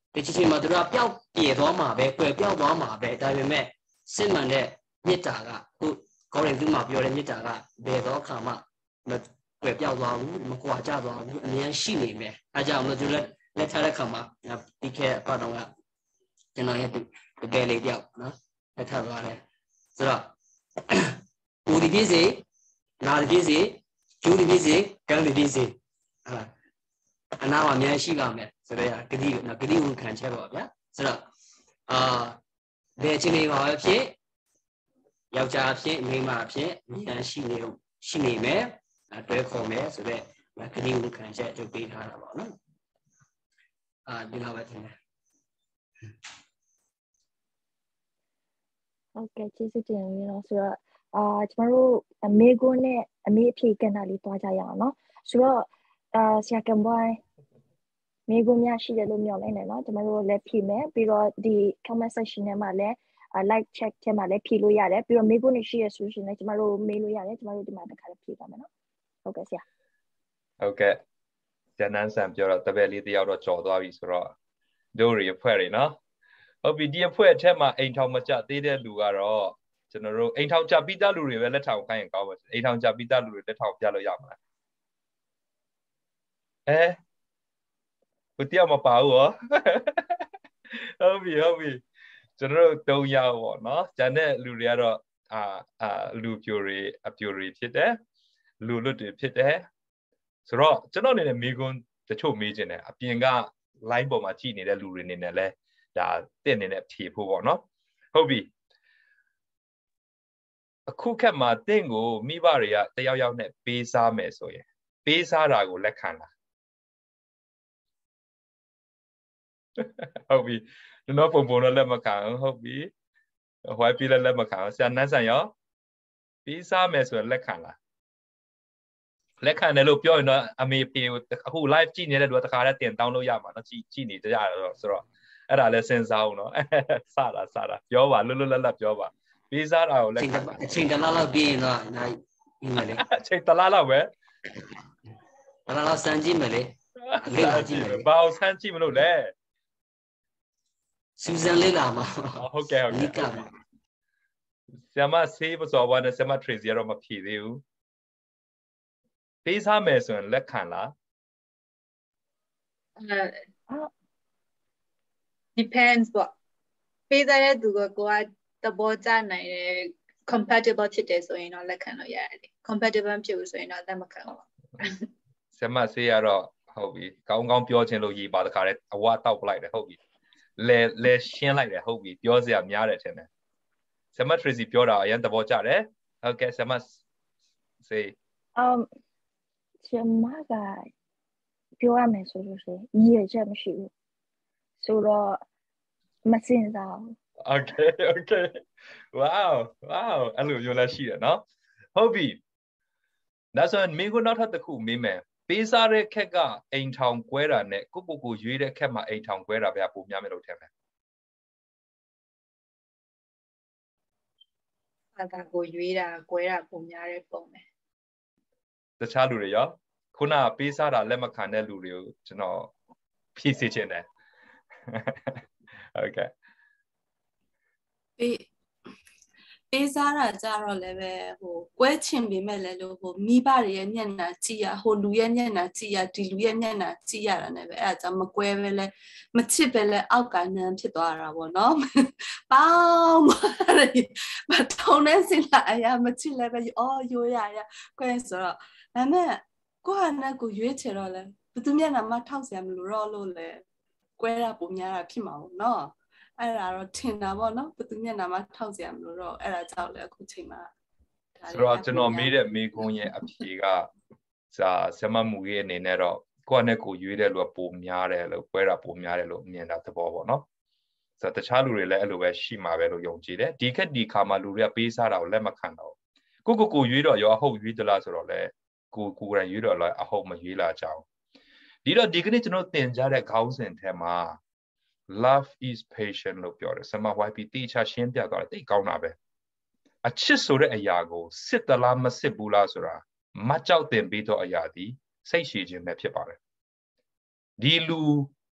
ဒီချင်းချင်းမှာသူတို့ကပျောက်ပြေသွားမှာပဲကွယ်ပျောက်သွားမှာပဲဒါပေမဲ့စစ်မှန်တဲ့မေတ္တာကခုကောရင်သူမှာပြောတဲ့မေတ္တာကဘယ်တော့ခါမှမကွယ်ပျောက်သွားဘူးမကွာကြသွားဘူးအမြဲရှိနေမယ်အဲကြောင့်မလို့သူလက်လက်ထားတဲ့ခါမှာဒီခေတ်အတော့ကကျွန်တော်ရဲ့တကယ်လေးတယောက်နော်လက်ထားသွားတယ်ဆိုတော့ဦးဒီပြည့်စေနာဒီပြည့်စေကျူးဒီပြည့်စေကံဒီပြည့်စေဟာအနာမှာအများရှိပါမယ်ဆိုတော့ဂတိနော်ဂတိဝန်ခံချက်ပါဗျာဆိုတော့အာဘယ်ချင်းလေးပါဖြစ်ယောက်ျားဖြစ်မိန်းမဖြစ်အများရှိနေရှိနေမယ်အတွဲခေါ်မယ်ဆိုတော့ဂတိဝန်ခံချက်ထုတ်ပေးထားတာပေါ့နော်အာဒီလောက်ပဲထင်တယ်ဟုတ်ကဲ့ကျေးဇူးတင်ပြီနော်ဆိုတော့အာကျမတို့အမေကိုနဲ့အမေအဖေကဏ္ဍလေးတွားကြရအောင်နော်ဆိုတော့အာဆရာကံပွိုင်းမေကိုများရှိတယ်လို့မျှော်လင့်နေနော်ကျမတို့လည်းဖြည့်မယ်ပြီးတော့ဒီ comment section ထဲမှာလည်း like check ထဲမှာလည်းဖြည့်လို့ရတယ်ပြီးတော့မေကိုနေရှိရဆိုရှင်လည်းကျမတို့မေးလို့ရတယ်ကျမတို့ဒီမှာတစ်ခါလည်းဖြည့်ပါမယ်နော်ဟုတ်ကဲ့ဆရာဟုတ်ကဲ့ကျန်နန်းဆန်ပြောတော့တပည့်လေးတယောက်တော့ကြော်သွားပြီဆိုတော့တို့ရဖွဲ့ရနော်ဟုတ်ပြီဒီအဖွဲ့အထက်မှာအိမ်ထောင်မကြသေးတဲ့လူကတော့ကျွန်တော်တို့အိမ်ထောင်ကြပြီးသားလူတွေပဲလက်ထောင်ခိုင်းရင်ကောင်းပါအိမ်ထောင်ကြပြီးသားလူတွေလက်ထောင်ပြလို့ရမှာအဲဘုတရားမပါဘူးဟောဟုတ်ပြီဟုတ်ပြီကျွန်တော်တို့၃ယောက်ပေါ့နော်ကျန်တဲ့လူတွေကတော့အာအာလူပြိုတွေအပြိုတွေဖြစ်တယ်လူလွတ်တွေဖြစ်တယ်ဆိုတော့ကျွန်တော်အနေနဲ့မိကွန်းတချို့မေးခြင်းတယ်အပြင်က line ပေါ်မှာကြည့်နေတဲ့လူတွေနေနဲ့လဲဒါတက်နေတဲ့ဖြေဖို့ပေါ့နော်ဟုတ်ပြီအခုခက်မှာတင့်ကိုမိဘတွေကတယောက်ယောက်နဲ့ပေးစားမယ်ဆိုရင်ပေးစားတာကိုလက်ခံလားဟုတ်ပြီကျွန်တော်ပုံပုံတော့လက်မခံဟုတ်ပြီဟိုပြလက်လက်မခံဆရာနန်းဆန်ရောပေးစားမယ်ဆိုရင်လက်ခံလားလက်ခံတယ်လို့ပြောရင်တော့အမေဖေအခု live ကြည့်နေတဲ့လူကတခါတည်းတင်တောင်းလို့ရမှာနော်ကြည့်ကြည့်နေကြရတော့ဆိုတော့အဲ့ဒါလည်းစဉ်းစားအောင်နော်စတာစတာပြောပါလွတ်လွတ်လပ်လပ်ပြောပါပေးစားတာကိုလက်ခံပါအချိန်တလားလောက်ပြီးရင်တော့နိုင်ပြီလေအချိန်တလားလောက်ပဲတလားလောက်စမ်းကြည့်မယ်လေလေ့လာကြည့်မယ်ဘာအောင်စမ်းကြည့်မလို့လဲစူဇန်လေးလာမှာဟုတ်ကဲ့ဟုတ်ကဲ့ဆရာမဆေးပစောဘာနဲ့ဆရာမ Tracy ကတော့မဖြေသေးဘူးပေးစားမယ်ဆိုရင်လက်ခံလားအဲ depends ပေါ့ပေးစားတဲ့သူကကိုကသဘောကျနိုင်တယ် compatible ဖြစ်တယ်ဆိုရင်တော့လက်ခံလို့ရတယ် compatible ဖြစ်ဘူးဆိုရင်တော့လက်မခံဘူးဆရာမဆေးကတော့ဟုတ်ပြီကောင်းကောင်းပြောခြင်းလို့ရေးပါတခါတည်းအဝတောက်ပလိုက်တယ်ဟုတ်ပြီလဲလဲရှင်းလိုက်တယ်ဟုတ်ပြီပြောစရာများတယ်ထင်တယ်ဆရာမ Tracy ပြောတာအရင်သဘောကျတယ်ဟုတ်ကဲ့ဆရာမဆေး um ကျမကပြောရမယ်ဆိုလို့ရှိရင်ရည်ချက်မရှိဘူးဆိုတော့မစင်စားဘူး Okay okay wow wow အဲ့လိုပြောလဲရှိတယ်နော်ဟုတ်ပြီဒါဆိုရင်မင်းကနောက်ထပ်တစ်ခုမေးမယ်ပေးစားတဲ့ခက်ကအိမ်ထောင်ကွဲတာနဲ့ကိုကိုကိုရွေးတဲ့ခက်မှာအိမ်ထောင်ကွဲတာပဲပုံများမယ်လို့ထင်တယ်အဲ့ဒါကိုရွေးတာကွဲတာပုံများတဲ့ပုံပဲတခြားလူတွေရောခုနပေးစားတာလက်မခံတဲ့လူတွေကိုကျွန်တော်ဖြည့်စေချင်တယ်ဟုတ်ကဲ့ပေးပေးစားတာကြတော့လည်းပဲဟိုကွဲချင်ပေမဲ့လည်းလို့ဟိုမိဘတွေရဲ့မျက်နှာကြည့်ရဟိုလူရဲ့မျက်နှာကြည့်ရဒီလူရဲ့မျက်နှာကြည့်ရတာနဲ့ပဲအဲ့ဒါကြောင့်မကွဲပဲလဲမချစ်ပဲလဲအောက်ကနန်းဖြစ်သွားတာပေါ့နော်ပေါင်းမထုံနေစင်လာအရာမချစ်လည်းပဲအော်ရိုးရရကွဲဆိုတော့ဒါနဲ့ကိုဟာနဲ့ကိုရွေးချယ်တော့လဲဘသူမျက်နှာမှထောက်ဆရာမလို့တော့လို့လဲကွဲတာပုံများတာဖြစ်မှာပေါ့နော်အဲ့ဒါတော့ထင်တာပေါ့နော်ဘသူမျက်နှာမှာထောက်စရာမလိုတော့အဲ့ဒါကြောင့်လည်းအခုချိန်မှာဆိုတော့ကျွန်တော်မေးတဲ့မေးခွန်းရဲ့အဖြေကစာဆမမူရဲ့အနေနဲ့တော့ကိုယ့်နဲ့ကိုရွေးတဲ့လူကပုံများတယ်လို့ကွဲတာပုံများတယ်လို့မြင်တာသဘောပေါ့နော်ဆိုတော့တခြားလူတွေလည်းအဲ့လိုပဲရှိမှာပဲလို့ယုံကြည်တယ်ဒီခက်ဒီခါမှာလူတွေကပေးစားတာကိုလက်မခံတော့ကိုကိုကိုရွေးတော့ရောအဟုတ်ရွေးသလားဆိုတော့လေကိုကိုယ်တိုင်ရွေးတော့လည်းအဟုတ်မရွေးလာကြအောင်ဒီတော့ဒီကနေ့ကျွန်တော်သင်ကြားတဲ့ခေါင်းစဉ်ထဲမှာ love is patient လို့ပြောတယ်ဆမ Y P တိကျရှင်းပြသွားတယ်တိတ်ကောင်းတာပဲအချစ်ဆိုတဲ့အရာကိုစစ်သလားမစစ်ဘူးလားဆိုတာမကြောက်တင်ပြီးတော့အရာဒီစိတ်ရှည်ခြင်းပဲဖြစ်ပါတယ်ဒီလူ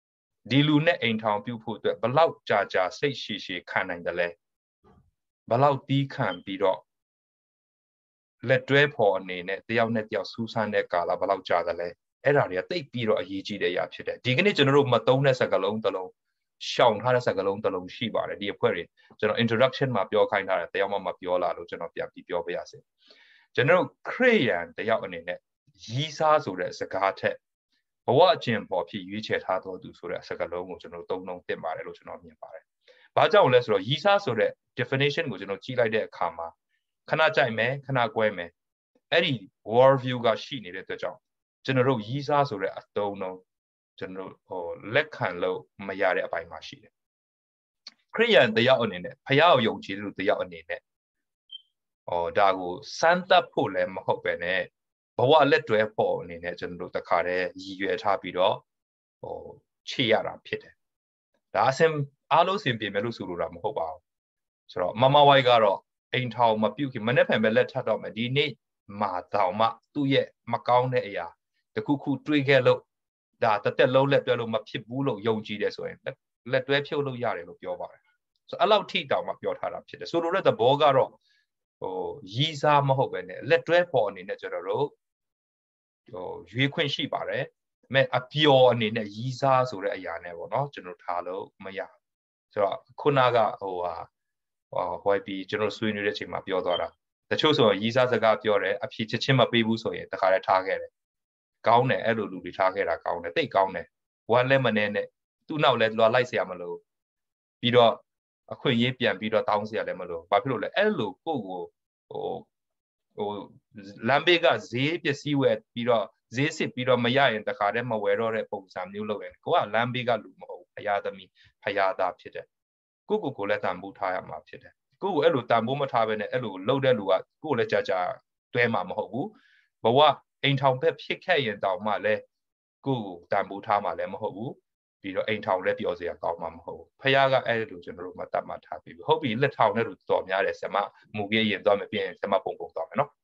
ဒီလူနဲ့အိမ်ထောင်ပြုဖို့အတွက်ဘလောက်ကြာကြာစိတ်ရှည်ရှည်ခံနိုင်တယ်လဲဘလောက်တီးခံပြီးတော့လက်တွဲဖို့အနေနဲ့တယောက်နဲ့တယောက်စူးစမ်းတဲ့ကာလဘလောက်ကြာတယ်လဲအဲ့ဒါတွေကတိတ်ပြီးတော့အရေးကြီးတဲ့အရာဖြစ်တယ်ဒီကနေ့ကျွန်တော်တို့မသုံးတဲ့စကားလုံးတစ်လုံးရှောင်ထားတဲ့စကားလုံးတစ်လုံးရှိပါတယ်ဒီအဖွဲ့တွေကျွန်တော် introduction မှာပြောခိုင်းထားတယ်တယောက်မှမပြောလာလို့ကျွန်တော်ပြန်ပြီးပြောပြရစေကျွန်တော်ခရစ်ယာန်တယောက်အနေနဲ့ရီးစားဆိုတဲ့စကားထက်ဘဝအကျင့်ပေါ်ဖြစ်ရွေးချယ်ထားတော်သူဆိုတဲ့စကားလုံးကိုကျွန်တော်သုံးလုံးတင်ပါတယ်လို့ကျွန်တော်မြင်ပါတယ်ဘာကြောင့်လဲဆိုတော့ရီးစားဆိုတဲ့ definition ကိုကျွန်တော်ကြည့်လိုက်တဲ့အခါမှာခဏကြိုက်မယ်ခဏကွဲမယ်အဲ့ဒီ world view ကရှိနေတဲ့အတွက်ကြောင့်ကျွန်တော်တို့ရီးစားဆိုတဲ့အသုံးလုံးကျွန်တော်ဟိုလက်ခံလို့မရတဲ့အပိုင်းမှာရှိတယ်ခရိယန်တယောက်အနေနဲ့ဖယားကိုယုံကြည်လို့တယောက်အနေနဲ့ဟောဒါကိုစမ်းသပ်ဖို့လည်းမဟုတ်ပဲနဲ့ဘဝလက်တွဲဖို့အနေနဲ့ကျွန်တော်တို့တခါတည်းရည်ရွယ်ထားပြီးတော့ဟိုချေရတာဖြစ်တယ်ဒါအစင်အားလုံးစင်ပြေမယ်လို့ဆိုလိုတာမဟုတ်ပါဘူးဆိုတော့မမဝိုင်ကတော့အိမ်ထောင်မပြုတ်ခင်မနေ့ဖန်ပဲလက်ထပ်တော့မယ်ဒီနေ့မှာတောင်မှသူ့ရဲ့မကောင်းတဲ့အရာတခုခုတွေးခဲ့လို့ဒါတသက်လုံးလက်တွဲလို့မဖြစ်ဘူးလို့ယုံကြည်တယ်ဆိုရင်လက်တွဲဖြုတ်လို့ရတယ်လို့ပြောပါတယ်ဆိုအဲ့လောက်ထိတောင်မှပြောထားတာဖြစ်တယ်ဆိုလိုတဲ့သဘောကတော့ဟိုရီးစားမဟုတ်ပဲနဲ့လက်တွဲဖို့အနေနဲ့ကျွန်တော်တို့ဟိုရွေးခွင့်ရှိပါတယ်မဲ့အပျော်အနေနဲ့ရီးစားဆိုတဲ့အရာနဲ့ပေါ့နော်ကျွန်တော်ထားလို့မရဆိုတော့ခုနကဟိုဟာဟိုပြီးကျွန်တော်ဆွေးနွေးတဲ့အချိန်မှာပြောသွားတာတချို့ဆိုရင်ရီးစားစကားပြောတယ်အဖြစ်ချက်ချင်းမပေးဘူးဆိုရင်တခါတည်းထားခဲ့တယ်ကောင်းတယ်အဲ့လိုလူတွေထားခဲ့တာကောင်းတယ်တိတ်ကောင်းတယ်ဝမ်းလည်းမနေနဲ့သူ့နောက်လည်းလွာလိုက်เสียမလို့ပြီးတော့အခွင့်အရေးပြန်ပြီးတော့တောင်းเสียလည်းမလို့ဘာဖြစ်လို့လဲအဲ့လိုကိုယ့်ကိုဟိုဟိုလမ်းဘေးကဈေးပစ္စည်းဝယ်ပြီးတော့ဈေးစစ်ပြီးတော့မရရင်တခါတည်းမဝယ်တော့တဲ့ပုံစံမျိုးလုပ်ရင်ကိုကလမ်းဘေးကလူမဟုတ်ဖယားသမီးဖယားသားဖြစ်တယ်ကိုကိုကိုလည်းတန်ဖိုးထားရမှာဖြစ်တယ်ကိုကိုအဲ့လိုတန်ဖိုးမထားဘဲနဲ့အဲ့လိုလှုပ်တဲ့လူကကိုလည်းကြာကြာတွဲမှာမဟုတ်ဘူးဘဝအိမ်ထောင်ဘက်ဖြစ်ခဲ့ရင်တောင်မှလည်းကိုကိုတန်ဖိုးထားမှာလည်းမဟုတ်ဘူးပြီးတော့အိမ်ထောင်လည်းပျော်စရာကောင်းမှာမဟုတ်ဘူးဖယားကအဲ့လိုကျွန်တော်တို့မတတ်မှထားပြီးဟုတ်ပြီလက်ထောင်နဲ့လို့တော်များတယ်ဆရာမမူကြီးရင်သွားမယ်ပြင်ဆရာမပုံပုံသွားမယ်နော်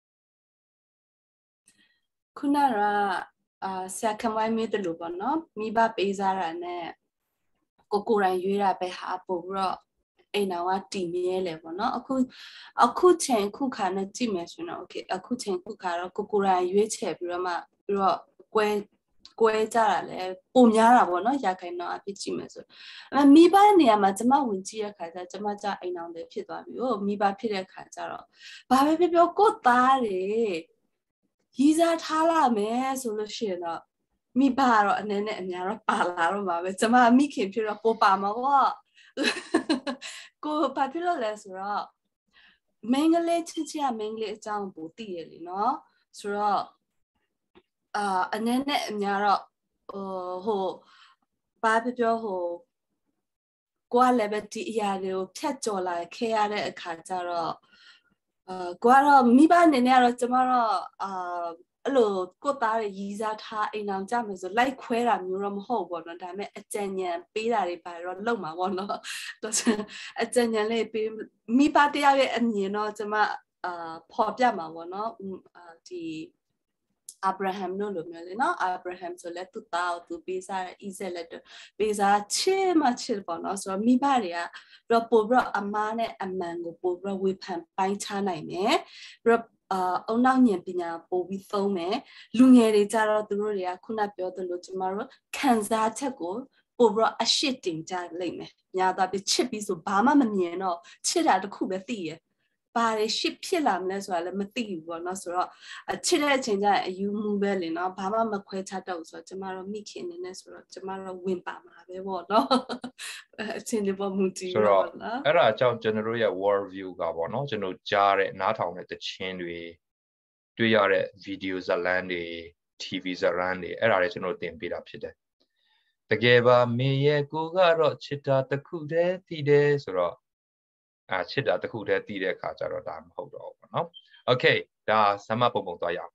ခုနကအာဆရာခမိုင်းမေးတယ်လို့ပေါ့နော်မိဘပေးစားတာနဲ့ကိုကိုရိုင်းရွေးတာပဲဟာပို့ပြီးတော့အိမ်တော်ကတည်မြဲလေပေါ့နော်အခုအခုချိန်ခုခါနဲ့ကြည့်မယ်ဆိုတော့ okay အခုချိန်ခုခါတော့ကိုကိုရိုင်းရွေးချယ်ပြီးတော့မှပြီးတော့ကွဲကွဲကြတာလဲပုံများတာပေါ့နော်ရာခိုင်နှုန်းအဖြစ်ကြည့်မယ်ဆိုအဲမိဘနေရာမှာကျမဝင်ကြည့်ရခါကျကျမကြအိမ်တော်လေးဖြစ်သွားပြီဟိုမိဘဖြစ်တဲ့ခါကျတော့ဘာပဲပြောပြောကိုသားတယ်ရီးစားထားလာမယ်ဆိုလို့ရှိရင်တော့မိဘကတော့အနေနဲ့အများတော့ပါလာတော့မှာပဲကျမမိခင်ဖြစ်တော့ပိုပါမှာပေါ့ကိုဘာဖြစ်လို့လဲဆိုတော့မင်္ဂလေးချစ်ချစ်မင်္ဂလေးအကြောင်းပိုသိရလေနော်ဆိုတော့အာအနေနဲ့အများတော့ဟိုဘာဖြစ်ပြောဟိုကိုကလည်းပဲဒီအရာတွေကိုဖြတ်ကျော်လာခဲ့ရတဲ့အခါကျတော့အာကိုကတော့မိဘအနေနဲ့ကတော့ကျမတော့အာအဲ့လိုကိုသားတွေရီးစားထားအိမ်အောင်ကြမယ်ဆိုလိုက်ခွဲတာမျိုးတော့မဟုတ်ဘူးပေါ့နော်ဒါပေမဲ့အကြံဉာဏ်ပေးတာတွေပါတော့လုံမှာပေါ့နော်အကြံဉာဏ်လေးပေးမိဘတရားရဲ့အမြင်တော့ကျမအာဖော်ပြမှာပေါ့နော်အာဒီအာဗြဟံတို့လိုမျိုးလေနော်အာဗြဟံဆိုလဲသူ့သားကိုသူပေးစားတဲ့ဣဇက်လက်ပေးစားချစ်မှချစ်ပေါ့နော်ဆိုတော့မိဘတွေကတော့ပို့ပြီးတော့အမားနဲ့အမှန်ကိုပို့ပြီးတော့ဝေဖန်ပိုင်းခြားနိုင်တယ်ပြီးတော့အာအုံနောက်ဉာဏ်ပညာပို့ပြီးသုံးမယ်လူငယ်တွေကြတော့သူတို့တွေကခုနပြောသလိုကျမတို့ခံစားချက်ကိုပို့ပြီးတော့အရှိတင်ကြလိမ့်မယ်ညာတော့ပြချစ်ပြီးဆိုဘာမှမမြင်တော့ချစ်တာတခုပဲသိရဘာတွေရှစ်ဖြစ်လာမလဲဆိုတာလည်းမသိဘူးပေါ့နော်ဆိုတော့ချစ်တဲ့အချိန်ကျရင်အယူမှုပဲလေနော်ဘာမှမခွဲခြားတော့ဘူးဆိုတော့ကျမတို့မိခင်အနေနဲ့ဆိုတော့ကျမတို့ဝင်ပါမှာပဲပေါ့နော်အချင်းတွေပေါ်မူတည်တော့နော်အဲ့ဒါအကြောင်းကျွန်တော်တို့ရဲ့ world view ကပေါ့နော်ကျွန်တော်ကြားတဲ့နားထောင်တဲ့တခြင်းတွေတွေ့ရတဲ့ video ဇာတ်လမ်းတွေ TV ဇာတ်လမ်းတွေအဲ့ဒါတွေကျွန်တော်တင်ပေးတာဖြစ်တယ်တကယ်ပါမေရဲ့ကိုကတော့ချစ်တာတစ်ခုတည်းတည်တယ်ဆိုတော့အာချစ်တာတစ်ခုတည်းတည်တဲ့အခါကျတော့ဒါမဟုတ်တော့ဘူးเนาะ okay ဒါဆမပုံပုံသွားရအောင်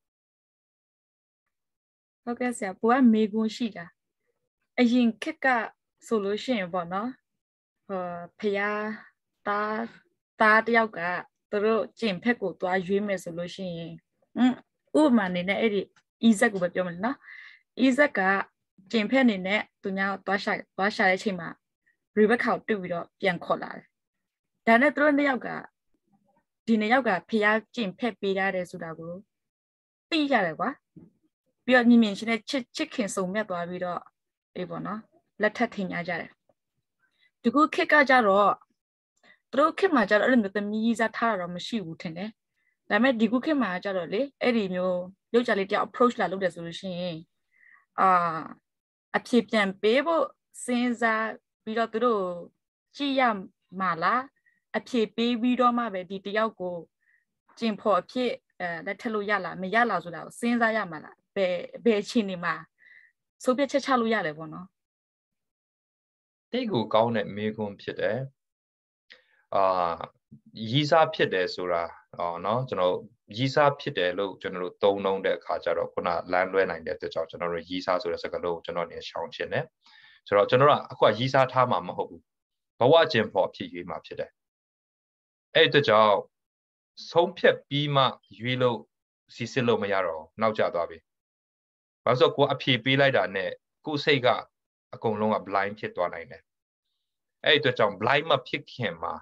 ဟုတ်ကဲ့ဆရာဘိုးကမေကွန်းရှိတာအရင်ခက်ကဆိုလို့ရှိရင်ပေါ့နော်ဟိုဖယားသားသားတယောက်ကသူတို့ကျင့်ဖက်ကိုသွားရွေးမယ်ဆိုလို့ရှိရင်อืมဥပမာနေနဲ့အဲ့ဒီဣဇက်ကိုပဲပြောမယ်နော်ဣဇက်ကကျင်ဖက်နေနဲ့သူများသွားရှာသွားရှာတဲ့အချိန်မှာ Rebecca ကိုတွေ့ပြီးတော့ပြန်ခေါ်လာတယ်ဒါနဲ့သူတို့နှစ်ယောက်ကဒီနှစ်ယောက်ကဖျားကျင်ဖက်ပေးရတယ်ဆိုတာကိုသိရတယ်ကွာပြီးတော့မြင်မြင်ချင်းနဲ့ချစ်ချစ်ခင်စုံမြတ်သွားပြီးတော့အေးပေါ့နော်လက်ထပ်ထင်ကြကြတယ်ဒီခုခက်ကကြတော့သူတို့ခက်မှာကြတော့အဲ့လိုမျိုးသမီးစားထားတာတော့မရှိဘူးထင်တယ်ဒါပေမဲ့ဒီခုခက်မှာကြတော့လေအဲ့ဒီမျိုးရုပ်ကြလေးတယောက် approach လာလုပ်တယ်ဆိုလို့ရှိရင်အာအဖြစ်ပြန်ပေးဖို့စဉ်းစားပြီးတော့သူတို့ကြည့်ရမှာလားအဖြစ်ပေးပြီးတော့မှပဲဒီတယောက်ကိုကျင်ဖို့အဖြစ်အဲလက်ထက်လို့ရလားမရလားဆိုတာကိုစဉ်းစားရမှာလားဘယ်ဘယ်အချိန်နေမှာဆိုပြချက်ချလို့ရတယ်ပေါ့နော်တိတ်ကိုကောင်းတဲ့မေခွန်းဖြစ်တယ်အာရီးစားဖြစ်တယ်ဆိုတာဟောနော်ကျွန်တော်ရီးစားဖြစ်တယ်လို့ကျွန်တော်တို့သုံးနှုံးတဲ့အခါကျတော့ခုနလမ်းလွဲနိုင်တဲ့အတွက်ကြောင့်ကျွန်တော်တို့ရီးစားဆိုတဲ့စကားလုံးကိုကျွန်တော်နေရှောင်ချင်တယ်ဆိုတော့ကျွန်တော်တို့အခုကရီးစားထားမှာမဟုတ်ဘူးဘဝကျင်ဖို့ဖြစ်ရွေးမှာဖြစ်တယ်အဲ့အတွက်ကြောင့်ဆုံးဖြတ်ပြီးမှရွေးလို့စီစစ်လို့မရတော့နောက်ကျသွားပြီဘာလို့ဆိုကိုအဖြေပေးလိုက်တာနဲ့ကိုယ်စိတ်ကအကုန်လုံးက blind ဖြစ်သွားနိုင်တယ်အဲ့အတွက်ကြောင့် blind မဖြစ်ခင်မှာ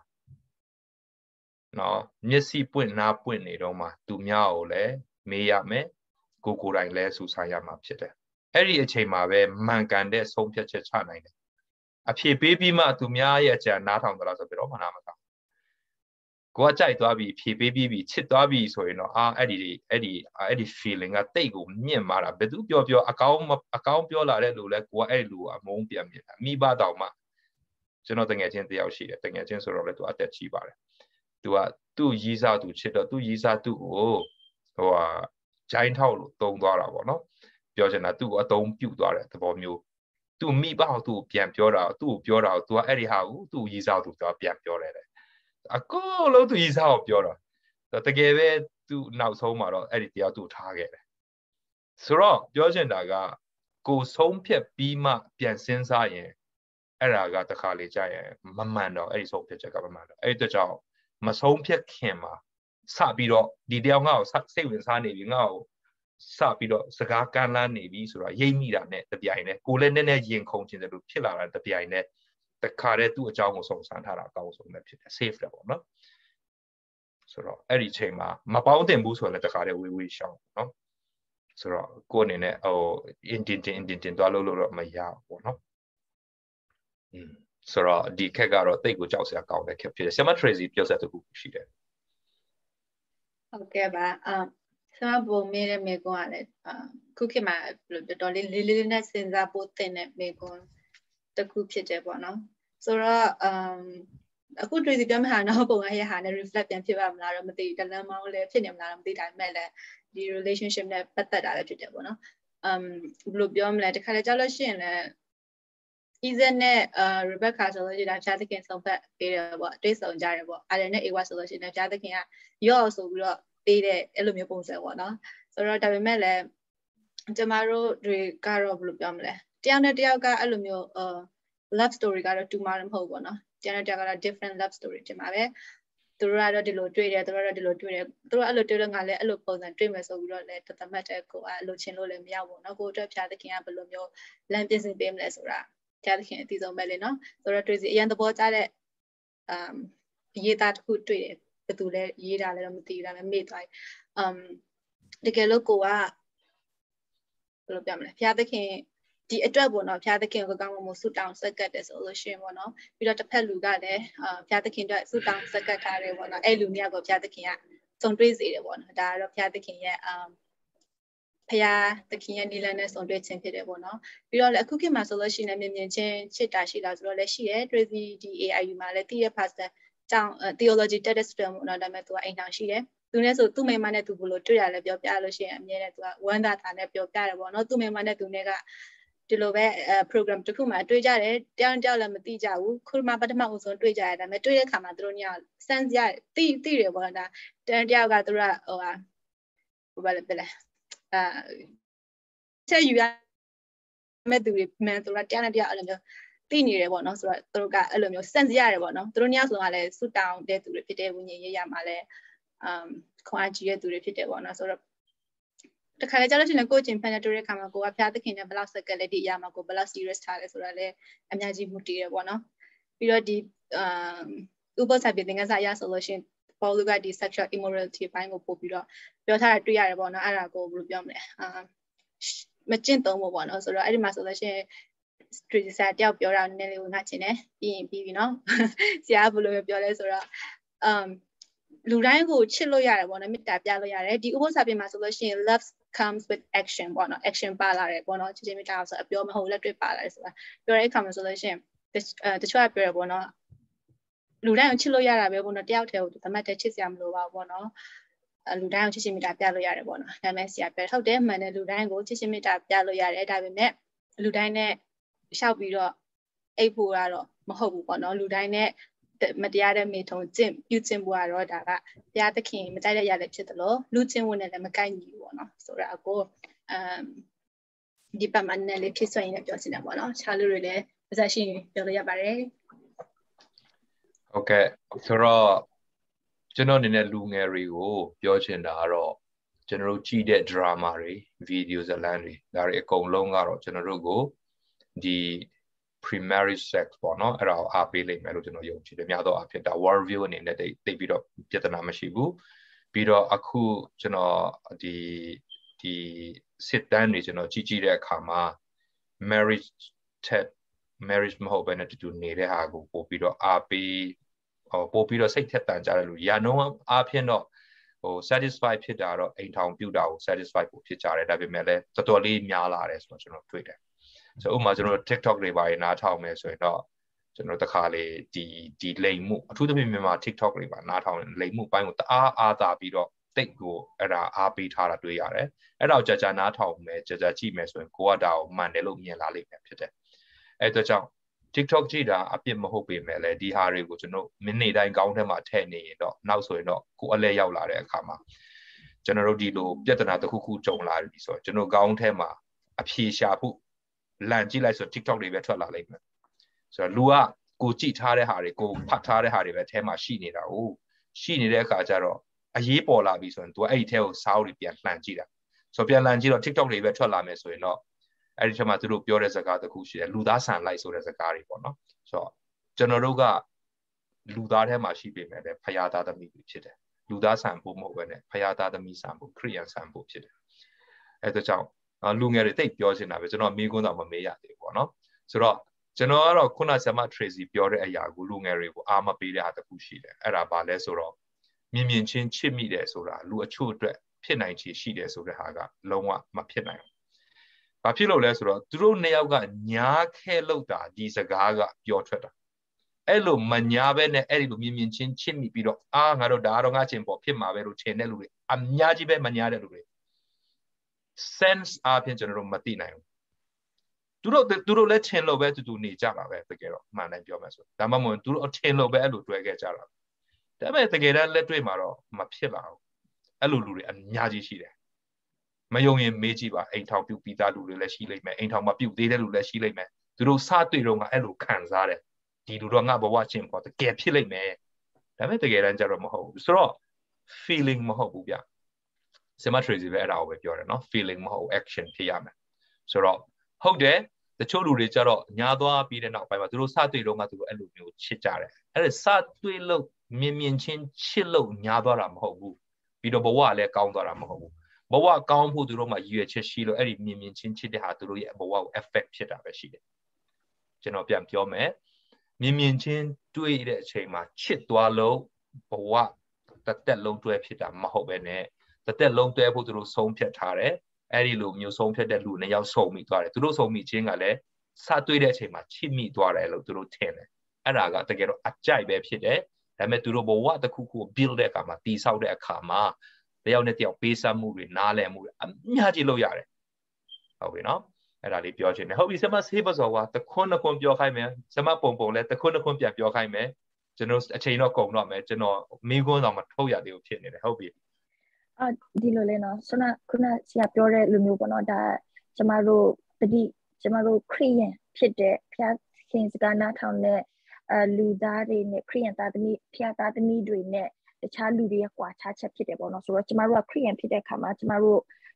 နော်မျက်စိပွင့်နားပွင့်နေတော့မှသူများကိုလည်းမေးရမယ်ကိုကိုယ်တိုင်လည်းစူးစမ်းရမှာဖြစ်တယ်အဲ့ဒီအချိန်မှာပဲမှန်ကန်တဲ့ဆုံးဖြတ်ချက်ချနိုင်တယ်အဖြေပေးပြီးမှသူများရဲ့အကြံနားထောင်သလားဆိုပြီးတော့မနာမကောင်းကိုကကြိုက်သွားပြီဖြေပေးပြီးပြီချစ်သွားပြီဆိုရင်တော့အာအဲ့ဒီအဲ့ဒီအဲ့ဒီ feeling ကတိတ်ကိုမြင့်မာတာဘယ်သူပြောပြောအကောင်းအကောင်းပြောလာတဲ့လူလဲကိုကအဲ့လူအမုန်းပြန်မြင်တာမိဘတောင်မှကျွန်တော်တငယ်ချင်းတယောက်ရှိတယ်တငယ်ချင်းဆိုတော့လေသူအသက်ကြီးပါတယ်သူကသူ့ရီးစားသူချစ်တော့သူ့ရီးစားသူ့ကိုဟိုဟာဂျိုင်းထောက်လို့တုံးသွားတာပေါ့နော်ပြောချင်တာသူ့ကိုအတုံးပြုတ်သွားတဲ့သဘောမျိုးသူ့မိဘကိုသူ့ကိုပြန်ပြောတာသူ့ကိုပြောတာကိုသူကအဲ့ဒီဟာကိုသူ့ရီးစားသူကပြန်ပြောတယ်အကောလုံးသူရီးစားကိုပြောတာတကယ်ပဲသူနောက်ဆုံးမှာတော့အဲ့ဒီတရားသူထားခဲ့တယ်ဆိုတော့ပြောချင်တာကကိုဆုံးဖြတ်ပြီးမှပြန်စဉ်းစားရင်အဲ့ဒါကတခါလေကြာရင်မမှန်တော့အဲ့ဒီဆုံးဖြတ်ချက်ကမမှန်တော့အဲ့အတွက်ကြောင့်မဆုံးဖြတ်ခင်မှာစပြီးတော့ဒီတရားငါ့ကိုစိတ်ဝင်စားနေပြီငါ့ကိုစပြီးတော့စကားကမ်းလှမ်းနေပြီဆိုတော့ရိပ်မိတာနဲ့တပြိုင်နဲ့ကိုလည်းနည်းနည်းရင်ခုန်ခြင်းတယ်လို့ဖြစ်လာတာတပြိုင်နဲ့တခါတည်းသူ့အကြောင်းကိုစုံစမ်းထားတာအကောင်းဆုံးပဲဖြစ်တယ် safe တယ်ပေါ့နော်ဆိုတော့အဲ့ဒီချိန်မှာမပေါင်းတင်ဘူးဆိုရင်လည်းတခါတည်းဝေးဝေးရှောင်းနော်ဆိုတော့ကိုယ်အနေနဲ့ဟို intention intention တွားလို့လို့တော့မရဘူးပေါ့နော်อืมဆိုတော့ဒီခက်ကတော့တိတ်ကိုကြောက်စရာကောင်းတဲ့ခက်ဖြစ်တယ်ဆရာမ Tracy ပြောဆက်တခုရှိတယ်ဟုတ်ကဲ့ပါအမ်ဆရာဘုံမေးတဲ့မေကွန်းကလည်းအခုခေတ်မှာတော်တော်လေးလေးလေးနဲ့စဉ်းစားဖို့တင်တဲ့မေကွန်းတခုဖြစ်တယ်ပေါ့နော်ဆိုတော့အမ်အခု Tracy ပြောမှဟာတော့ပုံရရဟာနဲ့ reflect ပြန်ဖြစ်ပါမလားတော့မသိဘူးတလန်းမောင်းလည်းဖြစ်နေမလားတော့မသိဒါပေမဲ့လည်းဒီ relationship နဲ့ပတ်သက်တာလည်းဖြစ်တယ်ပေါ့နော်အမ်ဘယ်လိုပြောမလဲတခါလေကြောက်လို့ရှိရင်လည်းEthan နဲ့အာ Rebecca ဆိုလို့ရှိရင်ဖြားသခင်ဆုံးဖက်ပေးတယ်ပေါ့အတွေ့ဆုံကြတယ်ပေါ့အဲ့ဒါနဲ့ Ewa ဆိုလို့ရှိရင်ဖြားသခင်ကရော့ဆိုပြီးတော့ပေးတဲ့အဲ့လိုမျိုးပုံစံပေါ့နော်ဆိုတော့ဒါပေမဲ့လည်းကျမတို့တွေကတော့ဘယ်လိုပြောမလဲတယောက်နဲ့တယောက်ကအဲ့လိုမျိုးအာ love story ကတော့တူမှာမဟုတ်ဘူးပေါ့နော်တယောက်နဲ့တယောက်ကတော့ different love story တင်ပါပဲသူတို့ကတော့ဒီလိုတွေ့တယ်သူတို့ကတော့ဒီလိုတွေ့တယ်သူတို့အဲ့လိုတွေ့လို့ငါလည်းအဲ့လိုပုံစံတွေ့မယ်ဆိုပြီးတော့လည်းတသမတ်တဲ့ကိုအဲ့လိုချင်းလို့လည်းမရဘူးနော်ကိုအတွက်ဖြားသခင်ကဘယ်လိုမျိုးလမ်းပြင်ဆင်ပေးမလဲဆိုတာဖြားသခင်အသိဆုံးပဲလေနော်ဆိုတော့တွေ့စီအရင်သဘောကျတဲ့အမ်ရေးသားတစ်ခုတွေ့တယ်ဘယ်သူလဲရေးတာလည်းတော့မသိဘူးဒါပေမဲ့မေ့သွားပြီအမ်တကယ်လို့ကိုကဘယ်လိုပြောမလဲဖြားသခင်ဒီအတွက်ပေါ့နော်ဖြားသခင်ကိုကောင်းကောင်းမဆူတောင်းဆက်ကတ်တယ်ဆိုလို့ရှိရင်ပေါ့နော်ပြီးတော့တစ်ဖက်လူကလည်းအာဖြားသခင်အတွက်ဆူတောင်းဆက်ကတ်ထားတယ်ပေါ့နော်အဲ့လူမျိုးကိုဖြားသခင်ကစုံတွေ့စေတယ်ပေါ့နော်ဒါကတော့ဖြားသခင်ရဲ့အမ်ဖျားသခင်ရဲ့နီလန်းနဲ့စုံတွေ့ခြင်းဖြစ်တယ်ပေါ့နော်ပြီးတော့လည်းအခုခေတ်မှာဆိုလို့ရှိရင်လည်းမြင်မြင်ချင်းချစ်တာရှိတာဆိုတော့လည်းရှိတယ် Tracy ဒီ A I U မှာလည်းတည့်ရ pastor ကျောင်း theology တက်တဲ့ student ပေါ့နော်ဒါပေမဲ့သူကအိမ်ထောင်ရှိတယ်သူနဲ့ဆိုသူ့မိမနဲ့သူဘလို့တွေ့ရလဲပြောပြလို့ရှိရင်အမြဲတမ်းသူကဝမ်းသာတာနဲ့ပြောပြတယ်ပေါ့နော်သူ့မိမနဲ့သူနဲ့ကဒီလိုပဲ program တစ်ခုမှတွေ့ကြတယ်တယောက်တယောက်လည်းမသိကြဘူးခုမှပထမဦးဆုံးတွေ့ကြရတယ်ဒါပေမဲ့တွေ့တဲ့အခါမှာသူတို့ညစမ်းကြတိတိတယ်ပေါ့ဒါတန်တယောက်ကသူတို့ကဟိုဟာဟိုဘာလဲပြလဲအာချက်ယူရမဲ့သူတွေမှန်ဆိုတော့တရားနဲ့တရားအဲ့လိုမျိုးသိနေတယ်ပေါ့နော်ဆိုတော့သူတို့ကအဲ့လိုမျိုးစမ်းကြရတယ်ပေါ့နော်သူတို့ညဆိုတော့လည်းဆူတောင်းတဲ့သူတွေဖြစ်တဲ့ဝိညာဉ်ရေးရမှာလည်းအမ်ခွန်အားကြီးတဲ့သူတွေဖြစ်တယ်ပေါ့နော်ဆိုတော့တခါလေကြာလို့ရှိရင်ကိုကျင်ဖန်တဲ့တူတဲ့ခါမှာကိုကဖျားသခင်နဲ့ဘယ်လောက်စကလက်ဒီအရာမှာကိုဘယ်လောက် serious ထားလဲဆိုတာလည်းအများကြီးမူတည်ရပေါ့နော်ပြီးတော့ဒီဥပစာပြတဲ့ငါးစာရဆိုလို့ရှိရင်ပေါ်လူကဒီ sexual immorality ဘိုင်းကိုပို့ပြီးတော့ပြောထားတာတွေ့ရတယ်ပေါ့နော်အဲ့ဒါကိုဘယ်လိုပြောမလဲအာမကျင့်သုံးဖို့ပေါ့နော်ဆိုတော့အဲ့ဒီမှာဆိုလို့ရှိရင် street စာတယောက်ပြောတာနည်းနည်းလေးကိုငါချင်းတယ်ပြီးရင်ပြီးပြီနော်ဆရာကဘယ်လိုပြောလဲဆိုတော့ um လူတိုင်းကိုချစ်လို့ရတယ်ပေါ့နော်မေတ္တာပြလို့ရတယ်ဒီဥပစာပြမှာဆိုလို့ရှိရင် love comes with action ပေါ့နော် action ပါလာတယ်ပေါ့နော်ချစ်ချင်းမေတ္တာဆိုအပြောမဟုတ်လက်တွေ့ပါလာတယ်ဆိုတာပြောတဲ့အခါမှာဆိုလို့ရှိရင်တချို့ကပြောရပေါ့နော်လူတိုင်းကိုချစ်လို့ရတာပဲပေါ့နော်တယောက်တည်းကိုသမတ်တဲ့ချစ်စရာမလိုပါဘူးပေါ့နော်လူတိုင်းကိုချစ်ချင်းမေတ္တာပြလို့ရတယ်ပေါ့နော်ဒါပေမဲ့ဆရာပြောဟုတ်တယ်မှန်တယ်လူတိုင်းကိုချစ်ချင်းမေတ္တာပြလို့ရတယ်ဒါပေမဲ့လူတိုင်းနဲ့ရှောက်ပြီးတော့အိပ်ဖို့ကတော့မဟုတ်ဘူးပေါ့နော်လူတိုင်းနဲ့မတရားတဲ့မိထုံကျင့်ပြုကျင့်ဖို့ကတော့ဒါကဘုရားသခင်မကြိုက်တဲ့ရလည်းဖြစ်တယ်လို့လူချင်းဝင်နဲ့လည်းမကိုက်ညီဘူးပေါ့နော်ဆိုတော့အကိုအမ်ဒီပတ်မှန်နဲ့လေးဖြစ်ဆွရင်လည်းပြောစီတယ်ပေါ့နော်ခြားလူတွေလည်းပါဇက်ရှိပြောလို့ရပါတယ်ဟုတ်ကဲ့ဆိုတော့ကျွန်တော်အနေနဲ့လူငယ်တွေကိုပြောချင်တာကတော့ကျွန်တော်တို့ကြည့်တဲ့ drama တွေ video ဇာတ်လမ်းတွေဒါတွေအကုန်လုံးကတော့ကျွန်တော်တို့ကိုဒီ primary sex ပေါ့နော်အဲ့ဒါကိုအားပေးလိမ့်မယ်လို့ကျွန်တော်ယုံကြည်တယ်များသောအားဖြင့်ဒါ world view အနေနဲ့တိတ်တိတ်ပြီးတော့ပြဿနာမရှိဘူးပြီးတော့အခုကျွန်တော်ဒီဒီစစ်တမ်းတွေကျွန်တော်ကြည့်ကြည့်တဲ့အခါမှာ marriage tet marriage မဟုတ်ဘဲနဲ့တူတူနေတဲ့ဟာကိုပို့ပြီးတော့အားပေးဟိုပို့ပြီးတော့စိတ်ထက်သန်ကြတဲ့လူရာနှုန်းအားဖြင့်တော့ဟို satisfy ဖြစ်တာတော့အိမ်ထောင်ပြုတာကို satisfy ပို့ဖြစ်ကြတယ်ဒါပေမဲ့လည်းတော်တော်လေးများလာတယ်ဆိုတော့ကျွန်တော်တွေ့တယ်ဆိုဥပမာကျွန်တော် TikTok တွေပါနားထောင်မယ်ဆိုရင်တော့ကျွန်တော်တခါလေဒီဒီလိမ်မှုအထူးသဖြင့်မြန်မာ TikTok တွေပါနားထောင်လိမ်မှုပိုင်းကိုတအားအားသာပြီးတော့တိတ်ကိုအဲ့ဒါအားပေးထားတာတွေ့ရတယ်အဲ့တော့ကြာကြာနားထောင်မယ်ကြာကြာကြည့်မယ်ဆိုရင်ကိုကဒါကိုမှန်တယ်လို့မြင်လာလိမ့်မယ်ဖြစ်တယ်အဲ့တော့ကြောင့် TikTok ကြည့်တာအပြစ်မဟုတ်ပေမဲ့လည်းဒီဟာတွေကိုကျွန်တော်မိနစ်တိုင်းကောင်းထဲမှာထည့်နေရင်တော့နောက်ဆိုရင်တော့ကိုအလဲရောက်လာတဲ့အခါမှာကျွန်တော်တို့ဒီလိုပြဿနာတစ်ခုခုကြုံလာပြီဆိုတော့ကျွန်တော်ကောင်းထဲမှာအဖြေရှာဖို့လန်ကြည့်လိုက်ဆို TikTok တွေပဲထွက်လာလိမ့်မယ်ဆိုတော့လူကကိုကြည့်ထားတဲ့ဟာတွေကိုဖတ်ထားတဲ့ဟာတွေပဲအဲမှာရှိနေတာ哦ရှိနေတဲ့အခါကျတော့အရေးပေါ်လာပြီဆိုရင် तू အဲ့ဒီထဲကိုစားအုပ်တွေပြန်လှန်ကြည့်တာဆိုတော့ပြန်လှန်ကြည့်တော့ TikTok တွေပဲထွက်လာမယ်ဆိုရင်တော့အဲ့ဒီထဲမှာသူတို့ပြောတဲ့စကားတစ်ခုရှိတယ်လူသားဆန်လိုက်ဆိုတဲ့စကားတွေပေါ့နော်ဆိုတော့ကျွန်တော်တို့ကလူသားထဲမှာရှိပေမဲ့လည်းဖယားသားသမီးတွေဖြစ်တယ်လူသားဆန်ဖို့မဟုတ်ဘဲနဲ့ဖယားသားသမီးဆန်ဖို့ခရိယန်ဆန်ဖို့ဖြစ်တယ်အဲ့ဒါကြောင့်လူငယ်တွေတိတ်ပြောချင်တာပဲကျွန်တော်မိကွန်းတော့မမေးရသေးဘူးပေါ့နော်ဆိုတော့ကျွန်တော်ကတော့ခုနဆရာမ Tracy ပြောတဲ့အရာကိုလူငယ်တွေကိုအားမပေးတဲ့အားတစ်ခုရှိတယ်အဲ့ဒါဘာလဲဆိုတော့မြင်မြင်ချင်းချစ်မိတယ်ဆိုတာလူအချို့အတွက်ဖြစ်နိုင်ချေရှိတယ်ဆိုတဲ့ဟာကလုံးဝမဖြစ်နိုင်ဘူး။ဘာဖြစ်လို့လဲဆိုတော့သူတို့နှစ်ယောက်ကညားခဲလို့တာဒီစကားကပြောထွက်တာအဲ့လိုမညားပဲနဲ့အဲ့ဒီလိုမြင်မြင်ချင်းချစ်မိပြီးတော့အာငါတို့ဒါတော့ငါချင်းပေါ်ဖြစ်မှာပဲလို့ထင်တဲ့လူတွေအများကြီးပဲမညားတဲ့လူတွေ sense အပြင်ကျွန်တော်တို့မသိနိုင်ဘူးသူတို့သူတို့လည်းထင်လို့ပဲတူတူနေကြတာပဲတကယ်တော့မှန်တယ်ပြောမယ်ဆိုဒါမှမဟုတ်သူတို့ထင်လို့ပဲအဲ့လိုတွဲခဲ့ကြတာဒါပေမဲ့တကယ်တမ်းလက်တွေ့မှာတော့မဖြစ်လာဘူးအဲ့လိုလူတွေအများကြီးရှိတယ်မယုံရင်မေးကြည့်ပါအိမ်ထောင်ပြုတ်ပြီးသားလူတွေလည်းရှိလိမ့်မယ်အိမ်ထောင်မပြုတ်သေးတဲ့လူလည်းရှိလိမ့်မယ်သူတို့စတွေ့တော့ကအဲ့လိုခံစားတယ်ဒီလူတော့ငါဘဝချင်းပေါ့တကယ်ဖြစ်လိမ့်မယ်ဒါပေမဲ့တကယ်တမ်းကျတော့မဟုတ်ဘူးဆိုတော့ feeling မဟုတ်ဘူးဗျဆရာမ Tracy ပဲအဲ့ဒါကိုပဲပြောတယ်နော် feeling မဟုတ် action ဖြစ်ရမယ်ဆိုတော့ဟုတ်တယ်တချို့လူတွေကျတော့ညာသွားပြီးတဲ့နောက်ပိုင်းမှာသူတို့စတွေ့တော့ကသူတို့အဲ့လိုမျိုးချစ်ကြတယ်အဲ့ဒါစတွေ့လို့မြင်မြင်ချင်းချစ်လို့ညာသွားတာမဟုတ်ဘူးပြီးတော့ဘဝလည်းကောင်းသွားတာမဟုတ်ဘူးဘဝကောင်းဖို့သူတို့မှရည်ရွယ်ချက်ရှိလို့အဲ့ဒီမြင်မြင်ချင်းချစ်တဲ့ဟာသူတို့ရဲ့ဘဝကို effect ဖြစ်တာပဲရှိတယ်ကျွန်တော်ပြန်ပြောမယ်မြင်မြင်ချင်းတွေ့တဲ့အချိန်မှာချစ်သွားလို့ဘဝတစ်သက်လုံးတွဲဖြစ်တာမဟုတ်ပဲနဲ့တစ်သက်လုံးတွဲဖို့သူတို့ဆုံးဖြတ်ထားတယ်အဲ့ဒီလိုမျိုးဆုံးဖြတ်တဲ့လူနှစ်ယောက်ဆုံးမိသွားတယ်သူတို့ဆုံးမိချင်းကလည်းစတွေ့တဲ့အချိန်မှာချစ်မိသွားတယ်လို့သူတို့ထင်တယ်အဲ့ဒါကတကယ်တော့အကြိုက်ပဲဖြစ်တယ်ဒါပေမဲ့သူတို့ဘဝတစ်ခုခု build တဲ့အခါမှာတည်ဆောက်တဲ့အခါမှာတယောက်နဲ့တယောက်ပေးစပ်မှုတွေနားလည်မှုတွေအများကြီးလုပ်ရတယ်ဟုတ်ပြီနော်အဲ့ဒါလေးပြောချင်တယ်ဟုတ်ပြီဆမဆေးပစောကတခွန်းတခွန်းပြောခိုင်းမယ်ဆမပုံပုံလဲတခွန်းတခွန်းပြန်ပြောခိုင်းမယ်ကျွန်တော်အချိန်တော့ကုန်တော့မယ်ကျွန်တော်မိခွန်းတော့မထုတ်ရသေးဘူးဖြစ်နေတယ်ဟုတ်ပြီအာဒီလိုလဲနော်ဆနာခုနဆရာပြောတဲ့လူမျိုးပေါ့နော်ဒါကျမတို့တတိကျမတို့ခရိယန်ဖြစ်တဲ့ဖျားခင်စကားနားထောင်တဲ့အဲလူသားတွေနဲ့ခရိယန်သားသမီးဖျားသားသမီးတွေနဲ့တခြားလူတွေရဲ့ကွာခြားချက်ဖြစ်တယ်ပေါ့နော်ဆိုတော့ကျမတို့ကခရိယန်ဖြစ်တဲ့အခါမှာကျမတို့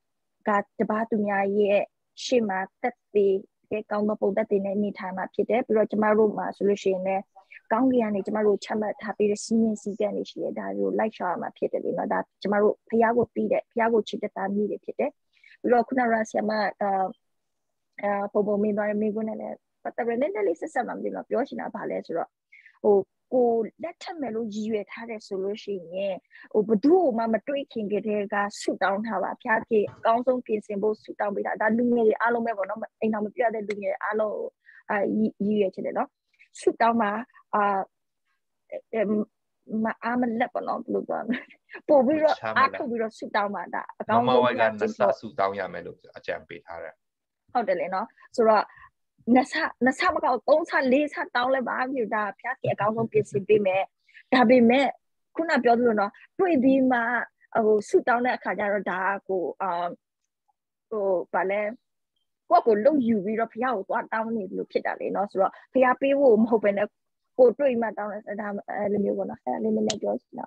တပါးသူများရဲ့ရှေ့မှာတက်သေးတဲ့ကောင်းသောပုံသက်တွေနဲ့နေထိုင်မှာဖြစ်တယ်ပြီးတော့ကျမတို့မှာဆိုလို့ရှိရင်လည်းကောင်းကင်ကနေကျမတို့ချမှတ်ထားပြီးတဲ့စီးရင်စီးကံတွေရှိတယ်ဒါတွေကိုလိုက်ရှာရမှာဖြစ်တယ်လေနော်ဒါကျမတို့ဖျားကိုပြီးတဲ့ဖျားကိုချစ်တဲ့သားမျိုးတွေဖြစ်တယ်ပြီးတော့ခုနကဆရာမအာအာပုံပုံမင်းသွားတဲ့မိကွန်းနဲ့လည်းပတ်သက်နေတယ်လေးဆက်ဆက်မှမသိတော့ပြောချင်တာဘာလဲဆိုတော့ဟိုကိုလက်ထက်မယ်လို့ရည်ရွယ်ထားတဲ့ဆိုလို့ရှိရင်ဟိုဘသူ့မှမတွေးခင်ကြတဲ့ကဆူတောင်းထားပါဖျားပြေအကောင်းဆုံးပြင်ဆင်ဖို့ဆူတောင်းပေးတာဒါလူငယ်တွေအားလုံးပဲပေါ့နော်အိမ်တော်မပြတဲ့လူငယ်အားလုံးအာရည်ရွယ်ချင်တယ်နော်ဆူတောင်းမှာအာမအားမလက်ပေါ့နော်ဘယ်လိုပြောမလဲပို့ပြီးတော့အားထုတ်ပြီးတော့ဆူတောင်းပါဒါအကောင်းဆုံးမမဝိုက်ကနဆဆူတောင်းရမယ်လို့အကြံပေးထားတယ်ဟုတ်တယ်လေနော်ဆိုတော့နဆနဆမကောသုံးဆလေးဆတောင်းလဲပါပြီဒါဖျားစီအကောင်းဆုံးပြင်ဆင်ပေးမယ်ဒါပေမဲ့ခုနပြောသလိုနော်တွေ့ပြီးမှဟိုဆူတောင်းတဲ့အခါကျတော့ဒါကိုအာဟိုဗာလဲကိုကိုလုံယူပြီးတော့ဖျားကိုသွားတောင်းနေလို့ဖြစ်တာလေနော်ဆိုတော့ဖျားပေးဖို့မဟုတ်ဘဲနဲ့ကိုတွေ့မှတောင်းတဲ့ဒါအဲ့လိုမျိုးပေါ့နော်အဲ့လေးလေးပြောချင်တာ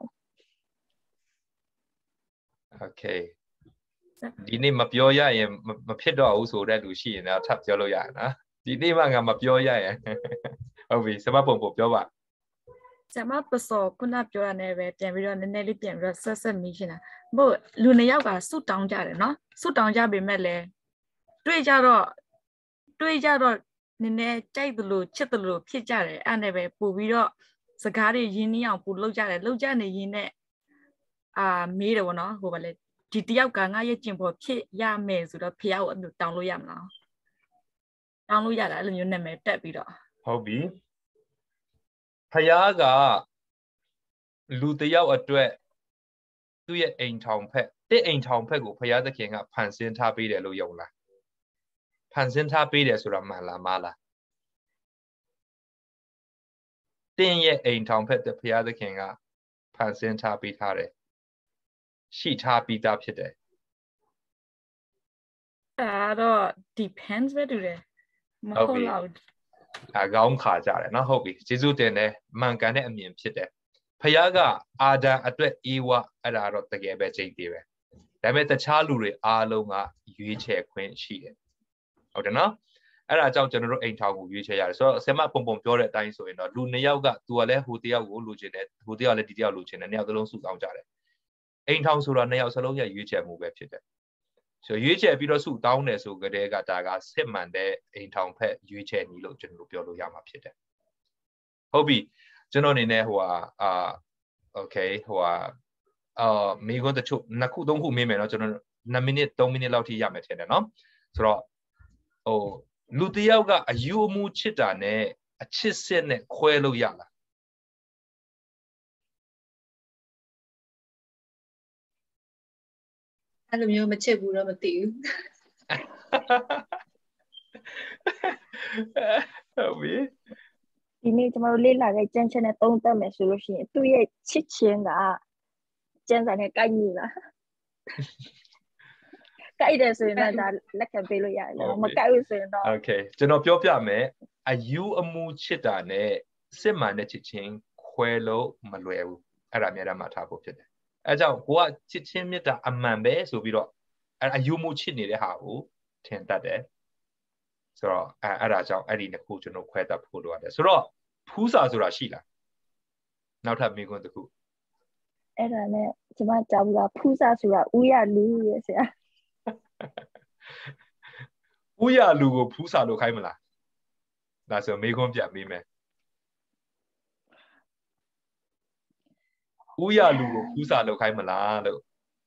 โอเคဒီနေ့မပြောရရင်မဖြစ်တော့ဘူးဆိုတဲ့လူရှိရင်တော့ထပ်ပြောလို့ရရနော်ဒီနေ့မှငါမပြောရရင်ဟုတ်ပြီစမပုံပုံပြောပါကျမပစောခုနပြောရတဲ့ပဲပြန်ပြီးတော့နည်းနည်းလေးပြန်ပြီးတော့ဆက်ဆက်မိရှင်တာဘို့လူနှစ်ယောက်ကစွတ်တောင်းကြတယ်နော်စွတ်တောင်းကြပေမဲ့လည်းတွေ့ကြတော့တွေ့ကြတော့နည်းနည်းကြိုက်သလိုချစ်သလိုဖြစ်ကြတယ်အဲ့နဲ့ပဲပို့ပြီးတော့စကားတွေရင်းနှီးအောင်ပို့လုပ်ကြတယ်လုပ်ကြနေရင်းနဲ့အာမေးတယ်ဗောနော်ဟိုဗာလေဒီတယောက်ကငါရဲ့ကျင်ပေါ်ဖြစ်ရမယ်ဆိုတော့ဖះကိုအဲ့လိုတောင်းလို့ရမလားတောင်းလို့ရတာအဲ့လိုမျိုးနာမည်တက်ပြီးတော့ဟုတ်ပြီဖះကလူတယောက်အတွက်သူ့ရဲ့အိမ်ထောင်ဖက်တဲ့အိမ်ထောင်ဖက်ကိုဖះသခင်ကဖန်ဆင်းထားပေးတယ်လို့ယုံလားဖန်ဆင်းထားပေးတယ်ဆိုတာမှန်လားမှားလားတင်းရဲ့အိမ်ထောင်ဖက်တဲ့ဖះသခင်ကဖန်ဆင်းထားပေးထားတယ်ရှိထားပြီးသားဖြစ်တယ်အဲ့တော့ depends ပဲတူတယ်မဟုတ်လောက်အကောင်းခါကြတယ်နော်ဟုတ်ပြီကျေးဇူးတင်တယ်မှန်ကန်တဲ့အမြင်ဖြစ်တယ်ဖះကအာဒံအတွက်အေဝအဲ့ဒါတော့တကယ်ပဲကြိတ်သေးပဲဒါပေမဲ့တခြားလူတွေအားလုံးကရွေးချယ်ခွင့်ရှိတယ်ဟုတ်တယ်နော်အဲ့ဒါကြောင့်ကျွန်တော်တို့အိမ်ထောင်ကိုရွေးချယ်ရတယ်ဆိုတော့ဆရာမပုံပုံပြောတဲ့အတိုင်းဆိုရင်တော့လူနှစ်ယောက်က तू ကလည်းဟိုတယောက်ကိုလိုချင်တယ်ဟိုတယောက်လည်းဒီတယောက်လိုချင်တယ်နှစ်ယောက်သလုံးစုဆောင်ကြတယ်အိမ်ထောင်ဆိုတော့နှစ်ယောက်စလုံးရဲ့ရွေးချယ်မှုပဲဖြစ်တယ်ဆိုရွေးချယ်ပြီးတော့စုတောင်းတယ်ဆိုကြတဲ့ကဒါကစစ်မှန်တဲ့အိမ်ထောင်ဖက်ရွေးချယ်နည်းလို့ကျွန်တော်တို့ပြောလို့ရမှာဖြစ်တယ်ဟုတ်ပြီကျွန်တော်အနေနဲ့ဟိုဟာအာโอเคဟိုဟာအာမိခွန်းတချို့နှစ်ခုသုံးခုမေးမယ်เนาะကျွန်တော်နှစ်မိနစ်သုံးမိနစ်လောက်ထိရမယ်ထင်တယ်เนาะဆိုတော့ဟိုလူတယောက်ကအယူအမှုချစ်တာနဲ့အချစ်စစ်နဲ့ခွဲလို့ရလားအဲ့လိုမျိုးမချစ်ဘူးတော့မသိဘူးဟုတ်ပြီဒီနေ့ကျမတို့လေ့လာတဲ့ကျမ်းချက်နဲ့သုံးသပ်မယ်ဆိုလို့ရှိရင်သူ့ရဲ့ချစ်ခြင်းကကျမ်းစာနဲ့ကိုက်ညီလားကိုက်တယ်ဆိုရင်တော့ဒါလက်ခံပေးလို့ရတယ်မကိုက်ဘူးဆိုရင်တော့ Okay ကျွန်တော်ပြောပြမယ်အယူအမှုချစ်တာနဲ့စစ်မှန်တဲ့ချစ်ခြင်းခွဲလို့မလွယ်ဘူးအဲ့ဒါအများအားမှထားဖို့ဖြစ်တယ်အဲကြောင့်ကိုကချစ်ချင်းမြတ်တာအမှန်ပဲဆိုပြီးတော့အဲအယူမှုချစ်နေတဲ့ဟာကိုထင်တတ်တယ်ဆိုတော့အဲအဲ့ဒါကြောင့်အဲ့ဒီနှစ်ခုကျွန်တော်ခွဲတတ်ဖို့လိုရတယ်ဆိုတော့ဖူးစာဆိုတာရှိလားနောက်ထပ်မိကွန်းတစ်ခုအဲ့ဒါနဲ့ကျွန်မကြောက်ဘူးဖူးစာဆိုတာဥရလူရဲ့ဆရာဥရလူကိုဖူးစာလို့ခိုင်းမလားဒါဆိုမိကွန်းပြန်ပေးမယ်ဥရလူကိုဖူးစာလို့ခိုင်းမလားလို့